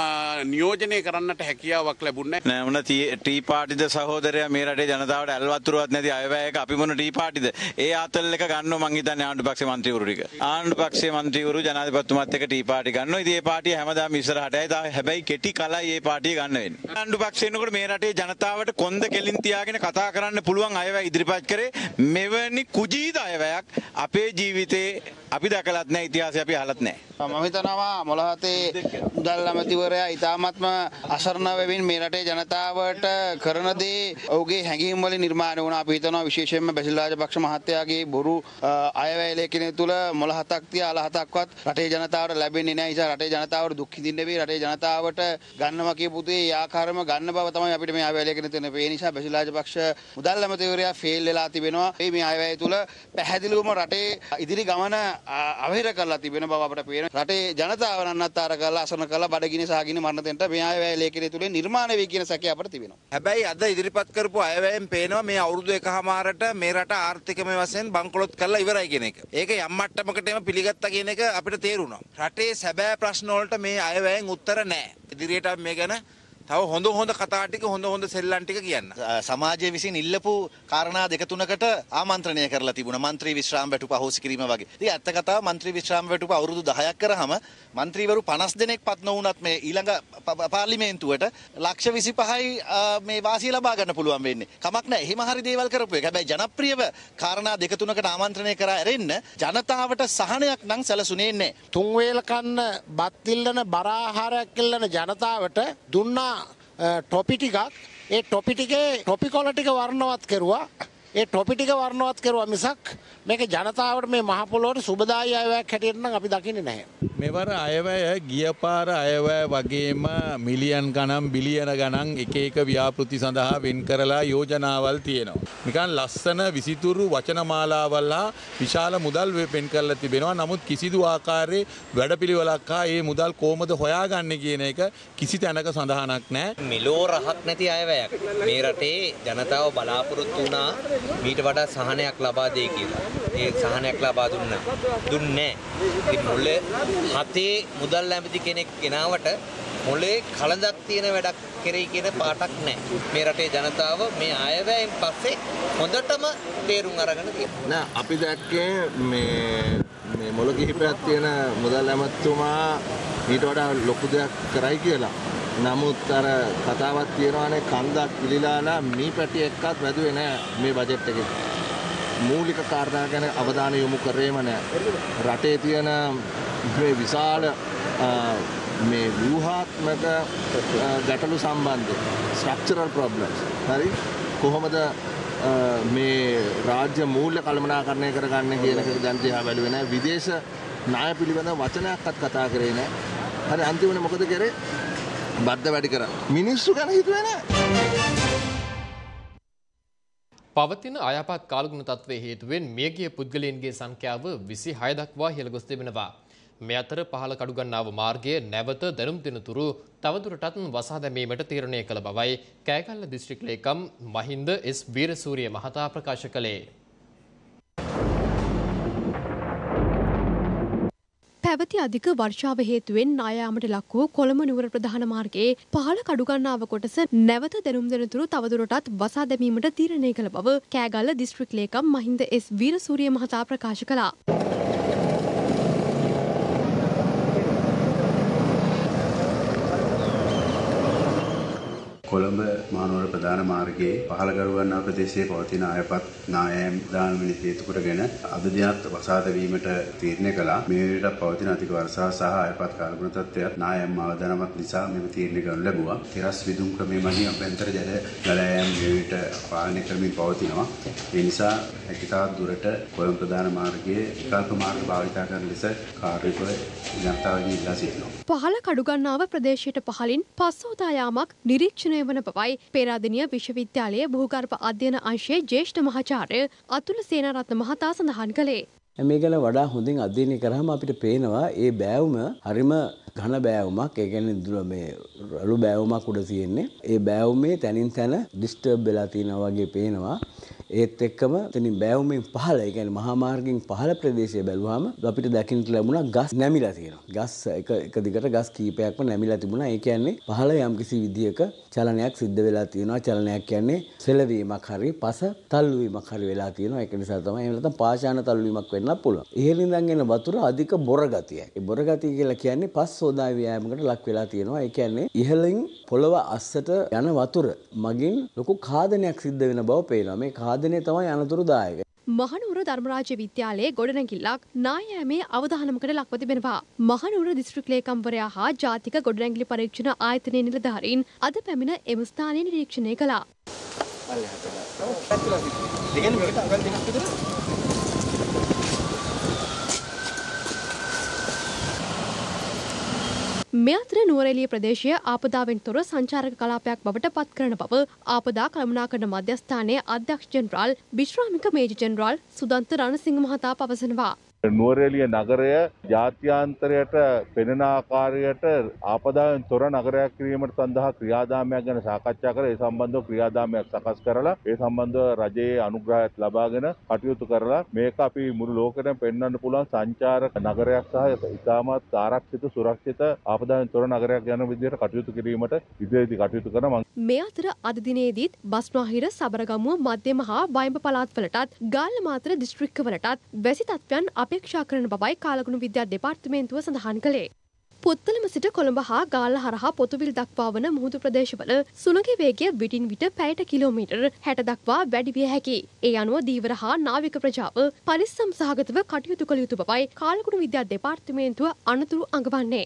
නියෝජනය කරන්නට හැකියාවක් ලැබුණේ නැහැ. මොන ටී පාටිද සහෝදරයා මේ රටේ ජනතාවට ඇල් වතුරවත් නැති අයවැයක අපි මොන ටී පාටිද? ඒ ආතල් එක ගන්නවා මං හිතන්නේ ආණ්ඩු පක්ෂේ മന്ത്രിවරු ටික. ආණ්ඩු පක්ෂේ മന്ത്രിවරු ජනාධිපතිතුමාත් එක්ක ටී පාටි ගන්නවා. ඉතින් ඒ පාටිය හැමදාම ඉස්සරහටයි. හැබැයි කෙටි කලයි ඒ පාටිය ගන්න වෙන්නේ. ආණ්ඩු පක්ෂේ එනකොට මේ රටේ ජනතාවට කොන්ද කෙලින් තියාගෙන කතා කරන්න පුළුවන් අයවැය ඉදිරිපත් කරේ මෙවැනි කුජීද අයවැයක් අපේ ජීවිතේ අපි දැකලත් නැහැ, ඉතිහාසය අපි අහලත් නැහැ. මම හිතනවා මොළහතේ මුදල් ඇමතිවරයා ඉතාමත්ම අසරණ වෙමින් මේ රටේ ජනතාවට කරන දේ ඔහුගේ හැඟීම් වලින් නිර්මාණය වුණා. අපි හිතනවා විශේෂයෙන්ම බැසිල් රාජපක්ෂ මහත්තයාගේ බොරු අයවැය ලේඛනය තුල මොළ හතක් තියා අල හතක්වත් රටේ ජනතාවට ලැබෙන්නේ නැහැ. නිසා රටේ ජනතාවට දුක් විඳින්න වෙයි. රටේ ජනතාවට ගන්නවා කියපු දේ ඒ ආකාරම ගන්න බව තමයි අපිට මේ අයවැය ලේඛනය තියෙන. ඒ නිසා බැසිල් රාජපක්ෂ මුදල් ඇමතිවරයා ෆේල් වෙලා තිබෙනවා. මේ අයවැය තුල පැහැදිලිවම රටේ ඉදිරි ගමන අවහිර කරලා තිබෙන බව අපට පේනවා. රටේ ජනතාව නන්නත්තර කරලා අසරණ කරලා බඩගිනි සහගිනි මරණ දෙන්න මේ අයවැය ලේඛනය තුලින් නිර්මාණය වෙයි කියන සැකය අපට තිබෙනවා. හැබැයි අද ඉදිරිපත් කරපු අයවැයෙන් පේනවා මේ අවුරුදු එකහමාරට මේ රට ආර්ථිකමය වශයෙන් බංකොලොත් කරලා ඉවරයි කියන එක. ඒක යම් මට්ටමකට එම පිළිගත්තා කියන එක අපිට තේරුණා. රටේ සැබෑ ප්‍රශ්න වලට මේ අයවැයෙන් උත්තර නැහැ. ඉදිරියට අපි මේ ගැන තව හොඳ හොඳ කතා ටික හොඳ හොඳ සෙල්ලම් ටික කියන්න. සමාජයේ විසින් ඉල්ලපු කාරණා දෙක තුනකට ආමන්ත්‍රණය කරලා තිබුණා. മന്ത്രി විශ්‍රාම වැටුප අහෝසි කිරීම වගේ. ඉතින් ඇත්ත කතාව മന്ത്രി විශ්‍රාම වැටුප අවුරුදු දහයක් කරාම മന്ത്രിවරු පනස් දෙනෙක් පත් නොවුනත් මේ ඊළඟ පාර්ලිමේන්තුවට ලක්ෂ විසිපහයි මේ වාසිය ලබා ගන්න පුළුවන් වෙන්නේ. කමක් නැහැ. එහෙම හරි දේවල් කරපු එක. හැබැයි ජනප්‍රියව කාරණා දෙක තුනකට ආමන්ත්‍රණය කරා ඇරෙන්න ජනතාවට සහනයක් නම් සැලසුනේ නැහැ. තුන් වේල කන්න බත් ඉල්ලන බර ආහාරයක් ඉල්ලන ජනතාවට දුන්නා ටොපි ටිකක්. ඒ ටොපි ටිකේ ටොපි කොළ ටික වර්ණවත් කෙරුවා. ඒ ටොපි ටික වර්ණවත් කෙරුවා මිසක් මේක ජනතාවට මේ මහ පොළොවට සුබදායි අයවැයක් හැටියට නම් අපි දකින්නේ නැහැ. මෙවර අයවැය ගිය පාර අයවැය වගේම මිලියන් ගණන් බිලියන ගණන් එක එක ව්‍යාපෘති සඳහා වෙන් කරලා යෝජනාවල් තියෙනවා. නිකන් ලස්සන විසිතුරු වචනමාලාවල් හා විශාල මුදල් වෙන් කරලා තිබෙනවා. නමුත් කිසිදු ආකාරයේ වැඩපිළිවෙලක් හා මේ මුදල් කොහොමද හොයාගන්නේ කියන එක කිසි තැනක සඳහනක් නැහැ. මෙලෝ රහක් නැති අයවැයක්. මේ රටේ ජනතාව බලාපොරොත්තු වුණා මීට වඩා සහනයක් ලබා දෙයි කියලා. ඒ සහනයක් ලබා දුන්නා. දුන්නේ නැහැ. ඉතින් මොලේ හතේ මුදල් ඇමති කෙනෙක් ගෙනාවට මොලේ කලඳක් තියෙන වැඩක් කෙරෙයි කියන පාටක් නැහැ. මේ රටේ ජනතාව මේ අයවැයෙන් පස්සේ හොඳටම තේරුම් අරගෙන තියෙනවා. නෑ අපි දැක්කේ මේ මේ මොළ කිහිපයක් තියෙන මුදල් ඇමතිතුමා ඊට වඩා ලොකු දෙයක් කරයි කියලා. නමුත් අර කතාවක් තියෙනවානේ කන්දක් පිළිලා නම් මේ පැටි එක්කත් වැදුවේ නෑ මේ බජට් එකේ. මූලික කාරණා ගැන අවධානය යොමු කරේම නෑ. රටේ තියෙන මේ විශාල මේ ව්‍යුහාත්මක ගැටලු සම්බන්ධ ස්ට්‍රක්චරල් ප්‍රොබ්ලම්ස් හරි කොහොමද මේ රාජ්‍ය මූල්‍ය කළමනාකරණය කරගන්නේ කියන එක දැන් තියා බැලුවේ නෑ. විදේශ ණය පිළිබඳ වචනයක්වත් කතා කරේ නෑ. හරි අන්තිමට මොකද කරේ? බද්ද වැඩි කරා. මිනිස්සු ගැන හිතුවේ නෑ. පවතින අයහපත් කාලගුණ තත්ත්වයේ හේතුවෙන් මියගිය පුද්ගලයන්ගේ සංඛ්‍යාව විසිහය දක්වා ඉහළ ගොස් තිබෙනවා. මේ අතර පහළ කඩුගන්නාව මාර්ගයේ නැවත දැනුම් දෙනතුරු තවදුරටත් වසා දැමීමට තීරණය කළ බවයි කෑගල්ල දිස්ත්‍රික් ලේකම් මහින්ද එස් වීරසූරිය මහතා ප්‍රකාශ කළේ. පැවති අධික වර්ෂාව හේතුවෙන් නායාමට ලක් වූ කොළඹ නුවර ප්‍රධාන මාර්ගයේ පහළ කඩුගන්නාව කොටස නැවත දැනුම් දෙනතුරු තවදුරටත් වසා දැමීමට තීරණය කළ බව කෑගල්ල දිස්ත්‍රික් ලේකම් මහින්ද එස් වීරසූරිය මහතා ප්‍රකාශ කළා. කොළඹ මානවර ප්‍රධාන මාර්ගයේ පහළ කඩුගන්නාව ප්‍රදේශයේ පවතින අයපත් නායම් දානමින හේතු කොටගෙන අද දිනත් වසා දැමීමට තීරණය කළා. මේ විදිහට පවතින අධික වර්ෂාව සහ අයපත් කාලගුණ තත්ත්වයක් නායම් අවදානමක් නිසා මෙම තීරණය කරනු ලැබුවා. තෙරස් විදුම් ක්‍රමයේ මගින් අභ්‍යන්තර ජල ගලයම් මේ විදිහට පාලනය කරමින් පවතිනවා. ඒ නිසා හැකියතාක් දුරට කොළඹ ප්‍රධාන මාර්ගයේ විකල්ප මාර්ග භාවිතා කරන ලෙස කාර්යකර ජනතාවගෙන් ඉල්ලා සිටිනවා. පහළ කඩුගන්නාව ප්‍රදේශයට පහළින් පස්වතා යාමක් නිරීක්ෂණය වන බවයි පේරාදෙණිය විශ්වවිද්‍යාලයේ භූගර්භ අධ්‍යයන අංශයේ ජ්‍යෙෂ්ඨ මහාචාර්ය අතුල සේනාරත්න මහතා සඳහන් කළේ. මේ ගැන වඩා හොඳින් අධ්‍යයනය කරාම අපිට පේනවා ඒ බෑවුම හරිම ඝන බෑවුමක්. ඒ කියන්නේ මේ රළු බෑවුමක් උඩ තියෙන්නේ. ඒ බෑවුමේ තනින් තන ඩිස්ටර්බ් වෙලා තියෙනවා වගේ පේනවා. ඒත් එක්කම එතනින් බෑවුමෙන් පහළ, ඒ කියන්නේ මහා මාර්ගයෙන් පහළ ප්‍රදේශය බැලුවාම අපිට දකින්නට ලැබුණා ගස් නැමිලා තියෙනවා. ගස් එක එක දිගට ගස් කීපයක්ම නැමිලා තිබුණා. ඒ කියන්නේ පහළ යම්කිසි විදියක චලනයක් සිද්ධ වෙලා තියෙනවා. චලනයක් කියන්නේ සෙලවීමක් හරි පස තල්ලුවීමක් හරි වෙලා තියෙනවා. ඒක නිසා තමයි එහෙම නැත්නම් පාෂාණ තල්ලුවීමක් වෙන්නත් පුළුවන්. ඉහළින් ඉඳන් එන වතුර අධික බොර ගතියයි. ඒ බොර ගතිය කියලා කියන්නේ පස් සෝදා ව්‍යායාමයකට ලක් වෙලා තියෙනවා. ඒ කියන්නේ ඉහළින් පොළව අස්සට යන වතුර මගින් ලොකු කාදනයක් සිද්ධ වෙන බව පේනවා. මේ කාදනය තමයි අනතුරුදායක. මහනුවර ධර්මරාජ විද්‍යාලයේ ගොඩනැගිල්ලක් නායෑමේ අවධානමකට ලක්ව තිබෙනවා. මහනුවර දිස්ත්‍රික් ලේකම්වරයා හා ජාතික ගොඩනැගිලි පරීක්ෂණ ආයතනයේ නිලධාරීන් අද පැමිණ එම ස්ථානය නිරීක්ෂණය කළා. මේ අතර නුවරඑළිය ප්‍රදේශය ආපදාවෙන් තොර සංචාරක කලාපයක් බවට පත් කරන බව ආපදා කළමනාකරණ මධ්‍යස්ථානයේ අධ්‍යක්ෂ ජෙනරාල් විශ්‍රාමික මේජර් ජෙනරාල් සුදන්ත රණසිංහ මහතා පවසනවා. නුවරඑළිය නගරය ජාත්‍යන්තරයට පෙනෙන ආකාරයට ආපදාවෙන් තොර නගරයක් කිරීමට සඳහා ක්‍රියාදාමයක් ගැන සාකච්ඡා කර ඒ සම්බන්ධව ක්‍රියාදාමයක් සකස් කරලා ඒ සම්බන්ධව රජයේ අනුග්‍රහයත් ලබාගෙන කටයුතු කරලා මේක අපි මුළු ලෝකෙටම පෙන්වන්න පුළුවන් සංචාරක නගරයක් සහ ඉතාමත් ආරක්ෂිත සුරක්ෂිත ආපදාවෙන් තොර නගරයක් යන විදිහට කටයුතු කිරීමට ඉදිරියේදී කටයුතු කරනවා. මේ අතර අද දිනේදීත් බස්නාහිර සබරගමුව මධ්‍යම හා වයඹ පළාත්වලටත් ගාල්ල-මාතර දිස්ත්‍රික්කවලටත් වැසි තත්ත්වයන් අපේක්ෂා කරන බවයි කාලගුණ විද්‍යා දෙපාර්තමේන්තුව සඳහන් කළේ. පුත්තලම සිට කොළඹ හා ගාල්ල හරහා පොතුවිල් දක්වා වන මුහුදු ප්‍රදේශවල සුළඟ වේගය විටින් විට පැයට කිලෝමීටර් හැට දක්වා වැඩි විය හැකියි. ඒ අනුව දීවර හා නාවික ප්‍රජාව පරිස්සම් සහගතව කටයුතු කළ යුතු බවයි කාලගුණ විද්‍යා දෙපාර්තමේන්තුව අනතුරු අඟවන්නේ.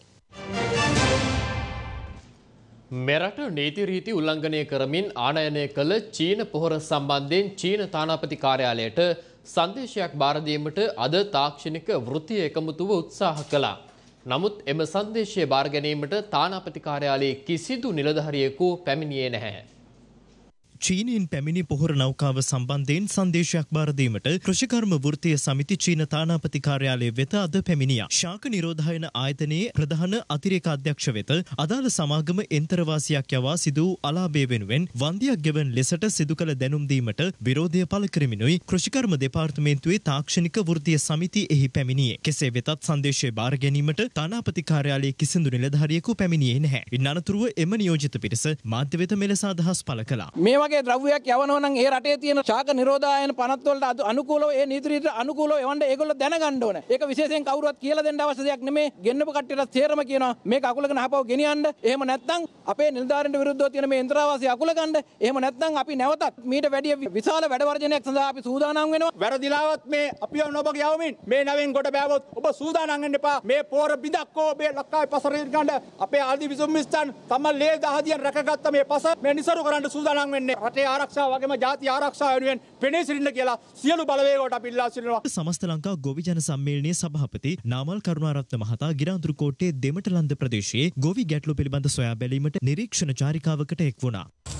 මෙරට නීති රීති උල්ලංඝනය කරමින් ආනයනය කළ චීන පොහොර සම්බන්ධයෙන් චීන තානාපති කාර්යාලයට සංදේශයක් බාර දීමට අද තාක්ෂණික වෘත්තීය එකමුතුව උත්සාහ කළා. නමුත් එම සංදේශය බාර ගැනීමට තානාපති කාර්යාලයේ කිසිදු නිලධාරියෙකු පැමිණියේ නැහැ. චීනයෙන් පැමිණි පොහොර නෞකාව සම්බන්ධයෙන් සංදේශයක් බාර දීමට කෘෂිකර්ම වෘත්තීය සමිති චීන තානාපති කාර්යාලය වෙත අද පැමිණියා. ශාක නිරෝධායන ආයතනයේ ප්‍රධාන අතිරේක අධ්‍යක්ෂ වෙත අදාළ සමාගම එන්තරවාසියක් යවා සිදු වූ අලාභය වෙනුවෙන් වන්දියක් ගෙවන ලෙසට සිදු කළ දැනුම් දීමට විරෝධය පළ කරමිනුයි කෘෂිකර්ම දෙපාර්තමේන්තුවේ තාක්ෂණික වෘත්තීය සමිති එහි පැමිණියේ. කෙසේ වෙතත් සංදේශය බාර ගැනීමට තානාපති කාර්යාලයේ කිසිදු නිලධාරියෙකු පැමිණියේ නැහැ. ඉන් අනතුරුව එම නියෝජිත පිරිස මාධ්‍ය වෙත මෙලෙස අදහස් පළ කළා. වගේ ද්‍රව්‍යයක් යවනවා නම් ඒ රටේ තියෙන ශාක නිරෝධායන පනත් වලට අනුකූලව ඒ නීති රීතියට අනුකූලව එවන්න ඒගොල්ලෝ දැනගන්න ඕන. ඒක විශේෂයෙන් කවුරුවත් කියලා දෙන්න අවශ්‍ය දෙයක් නෙමෙයි. ගෙන්නපු කට්ටියට තේරම කියනවා මේක අකුලගෙන ආපහු ගෙනියන්න. එහෙම නැත්නම් අපේ නිලධාරීන්ට විරුද්ධව තියෙන මේ යන්ත්‍රාවාසී අකුල ගන්න. එහෙම නැත්නම් අපි නැවතත් මීට වැඩිය විශාල වැඩ වර්ජනයක් සඳහා අපි සූදානම් වෙනවා. වැරදිලාවත් මේ අපි නොබග යවමින් මේ නවෙන් කොට බෑවොත් ඔබ සූදානම් වෙන්න එපා. මේ පෝර බිදක්කෝ මේ ලක්කාවේ පසරේ ගන්න අපේ ආදි විසුම්මිස්තන් තම ලේ දහදියන් රැකගත්ත මේ පස මේ නිසරු කරන්න සූදානම් වෙන්නේ. රටේ ආරක්ෂාව වගේම ජාති ආරක්ෂාව වෙනුවෙන් පෙනී සිටින්න කියලා සියලු බලවේගවලට අපි ඉල්ලා සිටිනවා. සමස්ත ලංකා ගොවි ජන සම්මේලනයේ සභාපති නාමල් කරුණාරත්න මහතා ගිරාඳුරු කෝට්ටේ දෙමටලන්ද ප්‍රදේශයේ ගොවි ගැටලු පිළිබඳ සොයා බැලීමට නිරීක්ෂණ චාරිකාවකට එක් වුණා.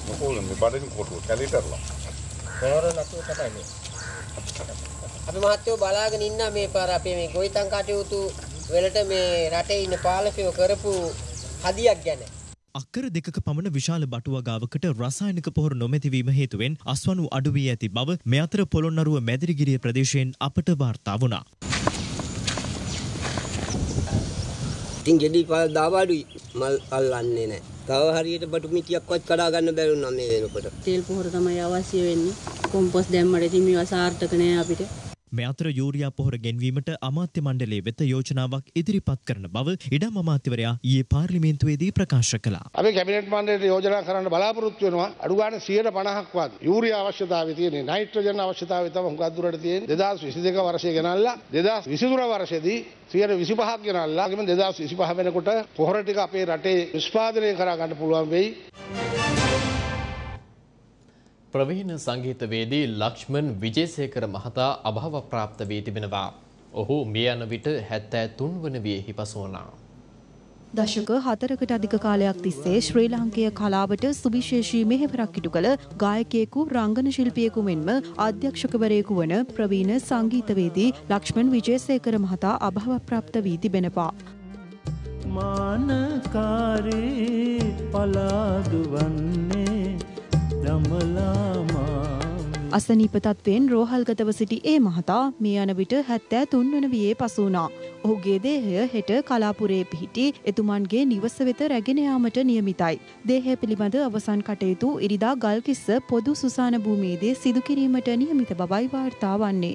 අපි මහත්තයෝ බලාගෙන ඉන්න මේ පාර අපේ මේ ගොවිතැන් කටයුතු වලට මේ රටේ ඉන්න පාලකයෝ කරපු හදියක් ගැන අක්කර දෙකක පමණ විශාල බටුවගාවකට රසායනික පොහොර නොමැතිවීම හේතුවෙන් අස්වනු අඩු වී ඇති බව මේ අතර පොළොන්නරුව මැදිරිගිරිය ප්‍රදේශයෙන් අපට වාර්තා වුණා. ඉතින් ගෙඩි පාල් දාවාඩුයි මල් අල්ලන්නේ නැහැ. තව හරියට බටු මිටියක්වත් කඩා ගන්න බැරි වුණා මේ වෙනකොට. තෙල් පොහොර තමයි අවශ්‍ය වෙන්නේ. කොම්පොස්ට් දැම්මට ඉතින් මේවා සාර්ථක නෑ අපිට. මේ අතර යූරියා පොහොර ගෙන්වීමට අමාත්‍ය මණ්ඩලයේ වෙත යෝජනාවක් ඉදිරිපත් කරන බව ඉඩම් අමාත්‍යවරයා ඊයේ පාර්ලිමේන්තුවේදී ප්‍රකාශ කළා. අපි කැබිනට් මණ්ඩලයට යෝජනා කරන්න බලාපොරොත්තු වෙනවා අඩු ගන්න සියයට පනහක් වත් යූරියා අවශ්‍යතාවය තියෙන්නේ නයිට්‍රජන් අවශ්‍යතාවය තමයි හුඟක් දුරට තියෙන්නේ දෙදාස් විසි දෙක වර්ෂයේ ගෙනල්ලා දෙදාස් විසි තුන වර්ෂයේදී සියයට විසිපහක් ගෙනල්ලා ගෙම දෙදාස් විසිපහ වෙනකොට පොහොර ටික අපේ රටේ නිෂ්පාදනය කර ගන්න පුළුවන් වෙයි. ප්‍රවීණ සංගීතවේදී ලක්ෂ්මන් විජේසේකර මහතා අභාව ප්‍රාප්ත වී තිබෙනවා. ඔහු මිය යන විට හැත්තෑ තුන් වන වියෙහි පසු වුණා. දශක හතරකට අධික කාලයක් තිස්සේ ශ්‍රී ලාංකේය කලාවට සුවිශේෂී මෙහෙවරක් ඉටු කළ ගායකයෙකු රංගන ශිල්පියෙකු මෙන්ම අධ්‍යක්ෂකවරයෙකු වන ප්‍රවීණ සංගීතවේදී ලක්ෂ්මන් විජේසේකර මහතා අභාව ප්‍රාප්ත වී තිබෙනවා. මානකාරී පලාදුවන්නේ අසනීප තත්වයෙන් රෝහල්ගතව සිටි ඒ මහතා මේ යන විට හැත්තෑ තුන් වන වියේ පසු වුණා. ඔහුගේ දේහය හෙට කලාපුරයේ පිහිටි එතුමන්ගේ නිවස වෙත රැගෙන යාමට නියමිතයි. දේහය පිළිබඳ අවසන් කටයුතු ඉරිදා ගල්කිස්ස පොදු සුසාන භූමියේදී සිදු කිරීමට නියමිත බවයි වාර්තා වන්නේ.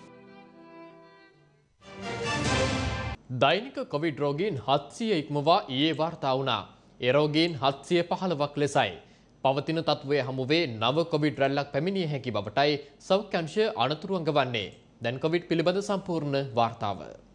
දෛනික කොවිඩ් රෝගීන් හත්සිය ඉක්මවා ඊයේ වාර්තා වුණා. ඒ රෝගීන් හත්සිය පහළොවක් ලෙසයි. පවතින තත්වය හමුවේ නව කොවිඩ් රැල්ලක් පැමිණිය හැකි බවටයි සෞඛ්‍ය අංශය අනතුරු අඟවන්නේ. දැන් කොවිඩ් පිළිබඳ සම්පූර්ණ වාර්තාව.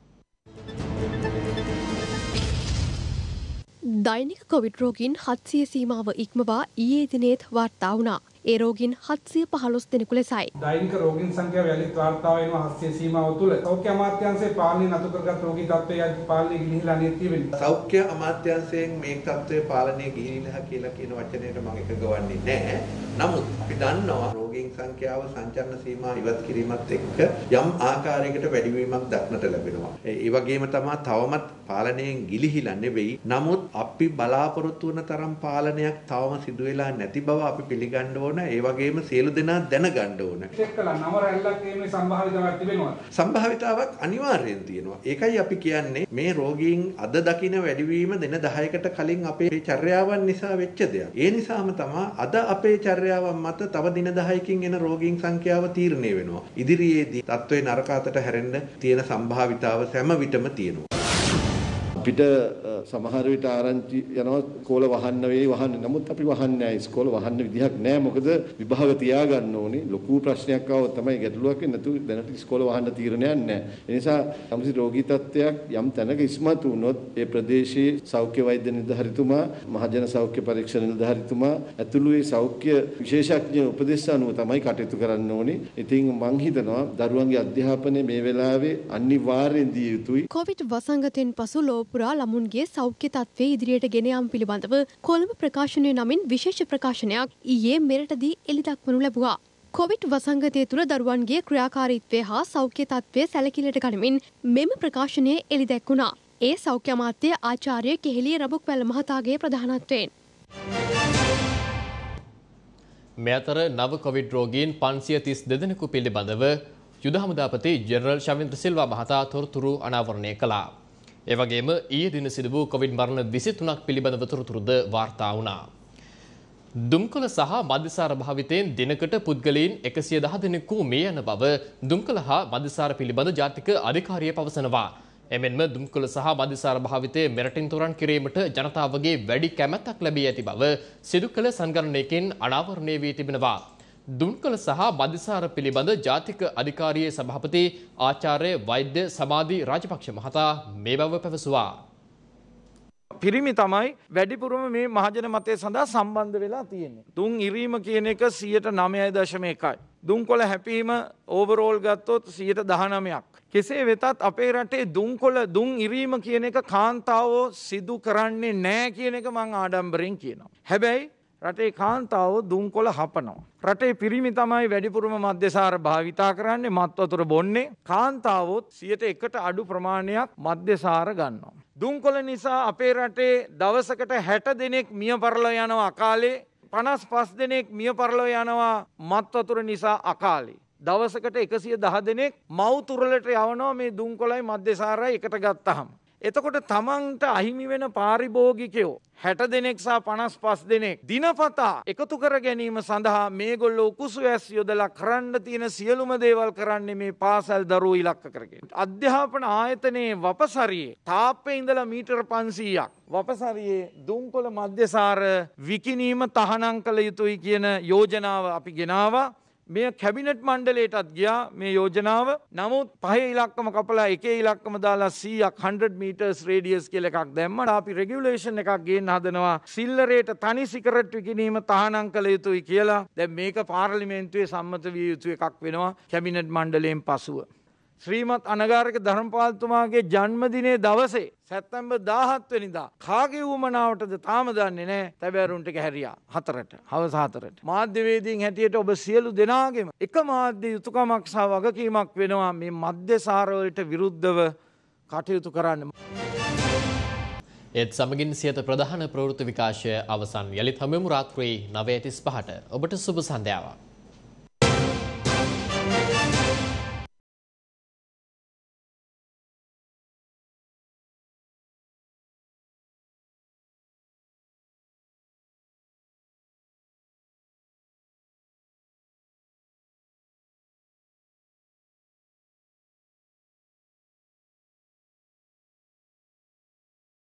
දෛනික කොවිඩ් රෝගීන් හත්සිය සීමාව ඉක්මවා ඊයේ දිනේත් වාර්තා වුණා. ඒ රෝගීන් හත්සිය පහළොස් දෙනෙකු ලෙසයි. දෛනික රෝගීන් සංඛ්‍යාව යළිත් වාර්තා වෙනවා හත්සිය සීමාව තුළ. සෞඛ්‍ය අමාත්‍යාංශයේ පාලනය නතු කරගත් රෝගී තත්ත්වය පාලනය ගිලිහිලා තියෙන්නේ. සෞඛ්‍ය අමාත්‍යාංශයෙන් මේ තත්ත්වය පාලනය ගිලිහිලා කියලා කියන වචනයට මම එකඟ වන්නේ නැහැ. නමුත් අපි දන්නවා රෝගීන් සංඛ්‍යාව සංචරණ සීමා ඉවත් කිරීමත් එක්ක යම් ආකාරයකට වැඩිවීමක් දක්නට ලැබෙනවා. ඒ වගේම තමයි තවමත් පාලනයෙන් ගිලිහිලා නෙවෙයි. නමුත් අපි බලාපොරොත්තු වන තරම් පාලනයක් තවම සිදු වෙලා නැති බව අපි පිළිගන්න ඕන. ඒ වගේම සියලු දෙනා දැනගන්න ඕන. චෙක් කළා නව රැල්ලක් මේ සම්භාවිතාවක් තිබෙනවා. සම්භාවිතාවක් අනිවාර්යෙන් තියෙනවා. ඒකයි අපි කියන්නේ මේ රෝගීන් අද දකින වැඩිවීම දින දහයකට කලින් අපේ චර්යාවන් නිසා වෙච්ච දෙයක්. ඒ නිසාම තමයි අද අපේ චර්යාවන් මත තව දින දහයකින් එන රෝගීන් සංඛ්‍යාව තීරණය වෙනවා. ඉදිරියේදී තත්ත්වේ නරක අතට හැරෙන්න තියෙන සම්භාවිතාව හැම විටම තියෙනවා. අපිට සමහර විට ආරංචි යනවා ඉස්කෝල වහන්න වෙයි වහන්න. නමුත් අපි වහන්නේ නැහැ. ඉස්කෝල වහන්න විදිහක් නැහැ. මොකද විභාග තියාගන්න ඕනේ. ලොකු ප්‍රශ්නයක් ආවොත් තමයි ගැටලුවක් වෙන්නේ. නැතු දැනට ඉස්කෝල වහන්න තීරණයක් නැහැ. ඒ නිසා යම්සි රෝගී තත්ත්වයක් යම් තැනක ඉස්මතු වුණොත් ඒ ප්‍රදේශයේ සෞඛ්‍ය වෛද්‍ය නිලධාරිතුමා, මහජන සෞඛ්‍ය පරීක්ෂණ නිලධාරිතුමා ඇතුළු ඒ සෞඛ්‍ය විශේෂඥ උපදෙස් අනුව තමයි කටයුතු කරන්න ඕනේ. ඉතින් මං හිතනවා දරුවන්ගේ අධ්‍යාපනය මේ වෙලාවේ අනිවාර්යෙන් දිය යුතුයි. කොවිඩ් වසංගතයෙන් පසු ලෝපුරා ළමුන්ගේ සෞඛ්‍ය තත්ත්වය ඉදිරියට ගෙන යාම පිළිබඳව කොළඹ ප්‍රකාශනය නමින් විශේෂ ප්‍රකාශනයක් ඊයේ මෙරටදී එළිදක්වනු ලැබුවා. කොවිඩ් වසංගතය තුළ දරුවන්ගේ ක්‍රියාකාරීත්වය හා සෞඛ්‍ය තත්ත්වය සැලකිලිට ගනිමින් මෙම ප්‍රකාශනය එළිදැක්වුණා. ඒ සෞඛ්‍ය අමාත්‍ය ආචාර්ය කෙහෙලිය රබුක්වැල මහතාගේ ප්‍රධානත්වයෙන්. මේ අතර නව කොවිඩ් රෝගීන් පන්සිය තිස් දෙදෙනෙකු පිළිබඳව යුද හමුදාපති ජෙනරල් ශවින්ද්‍ර සිල්වා මහතා තොරතුරු අනාවරණය කළා. ඒ වගේම ඊයේ දින සිදු වූ කොවිඩ් මරණ විසි තුනක් පිළිබඳව තොරතුරුද වාර්තා වුණා. දුම්කොළ සහ මද්‍යසාර භාවිතයෙන් දිනකට පුද්ගලයන් එකසිය දහ දෙනෙකු මිය යන බව දුම්කොළ හා මද්‍යසාර පිළිබඳ ජාතික අධිකාරිය පවසනවා. එමෙන්ම දුම්කොළ සහ මද්‍යසාර භාවිතයේ මෙරටින් තොරන් කිරීමට ජනතාවගේ වැඩි කැමැත්තක් ලැබී ඇති බව සිදු කළ සංගණනයකින් අනාවරණය වී තිබෙනවා. දුම්කොළ සහ මද්‍යසාර පිළිබඳ ජාතික අධිකාරියේ සභාපති ආචාර්ය වෛද්‍ය සමාධි රාජපක්ෂ මහතා මේ බව පැවසුවා. පිරිමි තමයි වැඩිපුරම මේ මහජන මතය සඳහා සම්බන්ධ වෙලා තියෙන්නේ. දුම් ඉරීම කියන එක සියයට නවයයි දශම එකයි. දුම්කොළ හැපීම ඕවරෝල් ගත්තොත් සියයට දහනවයක්. කෙසේ වෙතත් අපේ රටේ දුම්කොළ දුම් ඉරීම කියන එක කාන්තාවෝ සිදු කරන්නේ නැහැ කියන එක මම ආඩම්බරෙන් කියනවා. හැබැයි රටේ කාන්තාවෝ දුම්කොළ හපනවා. රටේ පිරිමි තමයි වැඩිපුරම මද්‍යසාර භාවිතා කරන්නේ, මත් වතුර බොන්නේ. කාන්තාවොත් සියයට එකට අඩු ප්‍රමාණයක් මද්‍යසාර ගන්නවා. දුම්කොළ නිසා අපේ රටේ දවසකට හැට දෙනෙක් මිය පරලෝ යනවා අකාලේ. පනස් පස් දෙනෙක් මිය පරලෝ යනවා මත් වතුර නිසා අකාලේ. දවසකට එකසිය දහ දෙනෙක් මව් තුරලට යවනවා මේ දුම්කොළයි මද්‍යසාරයි එකට ගත්තහම. එතකොට තමන්ට අහිමි වෙන පාරිභෝගිකයෝ හැට දෙනෙක් සහ පනස් පස් දෙනෙක් දිනපතා එකතු කර ගැනීම සඳහා මේගොල්ලෝ උකුසු ඇස් යොදලා කරන්න තියෙන සියලුම දේවල් කරන්නේ මේ පාසල් දරුවෝ ඉලක්ක කරගෙන. අධ්‍යාපන ආයතනයේ වපසරියේ තාප්පේ ඉඳලා මීටර පන්සීයක් වපසරියේ දුම්කොළ මධ්‍යසාර විකිණීම තහනම් කළ යුතුයි කියන යෝජනාව අපි ගෙනාවා. මේ කැබිනට් මණ්ඩලයටත් ගියා මේ යෝජනාව. නමුත් පහේ ඉලක්කම කපලා එකේ ඉලක්කම දාලා සීයක් හන්ඩ්‍රඩ් මීටර්ස් රේඩියස් කියලා එකක් දැම්මා. අපි රෙගියුලේෂන් එකක් ගේන්න හදනවා. සිල්ලරේට තනි සිගරට් විකිණීම තහනම් කළ යුතුයි කියලා. දැන් මේක පාර්ලිමේන්තුවේ සම්මත විය යුතු එකක් වෙනවා කැබිනට් මණ්ඩලයෙන් පසුව. ශ්‍රීමත් අනගාරික ධර්මපාලතුමාගේ ජන්මදිනයේ දවසේ සැප්තැම්බර් දාහත් වෙනිදා කාගේ වුමනාවටද තාම දන්නේ නැහැ. තැබෑරුන්ට කැහැරියා හතරට හවස හතරට. මාධ්‍යවේදීන් හැටියට ඔබ සියලු දෙනාගේම එක මාධ්‍ය යුතුයකමක් සහ වගකීමක් වෙනවා මේ මධ්‍යසාර වලට විරුද්ධව කටයුතු කරන්න. ඒත් සමගින් සියත ප්‍රධාන ප්‍රවෘත්ති විකාශය අවසන්. යලිත් හමුවෙමු රාත්‍රී නවය තිස් පහට. ඔබට සුබ සන්ධ්‍යාවක්.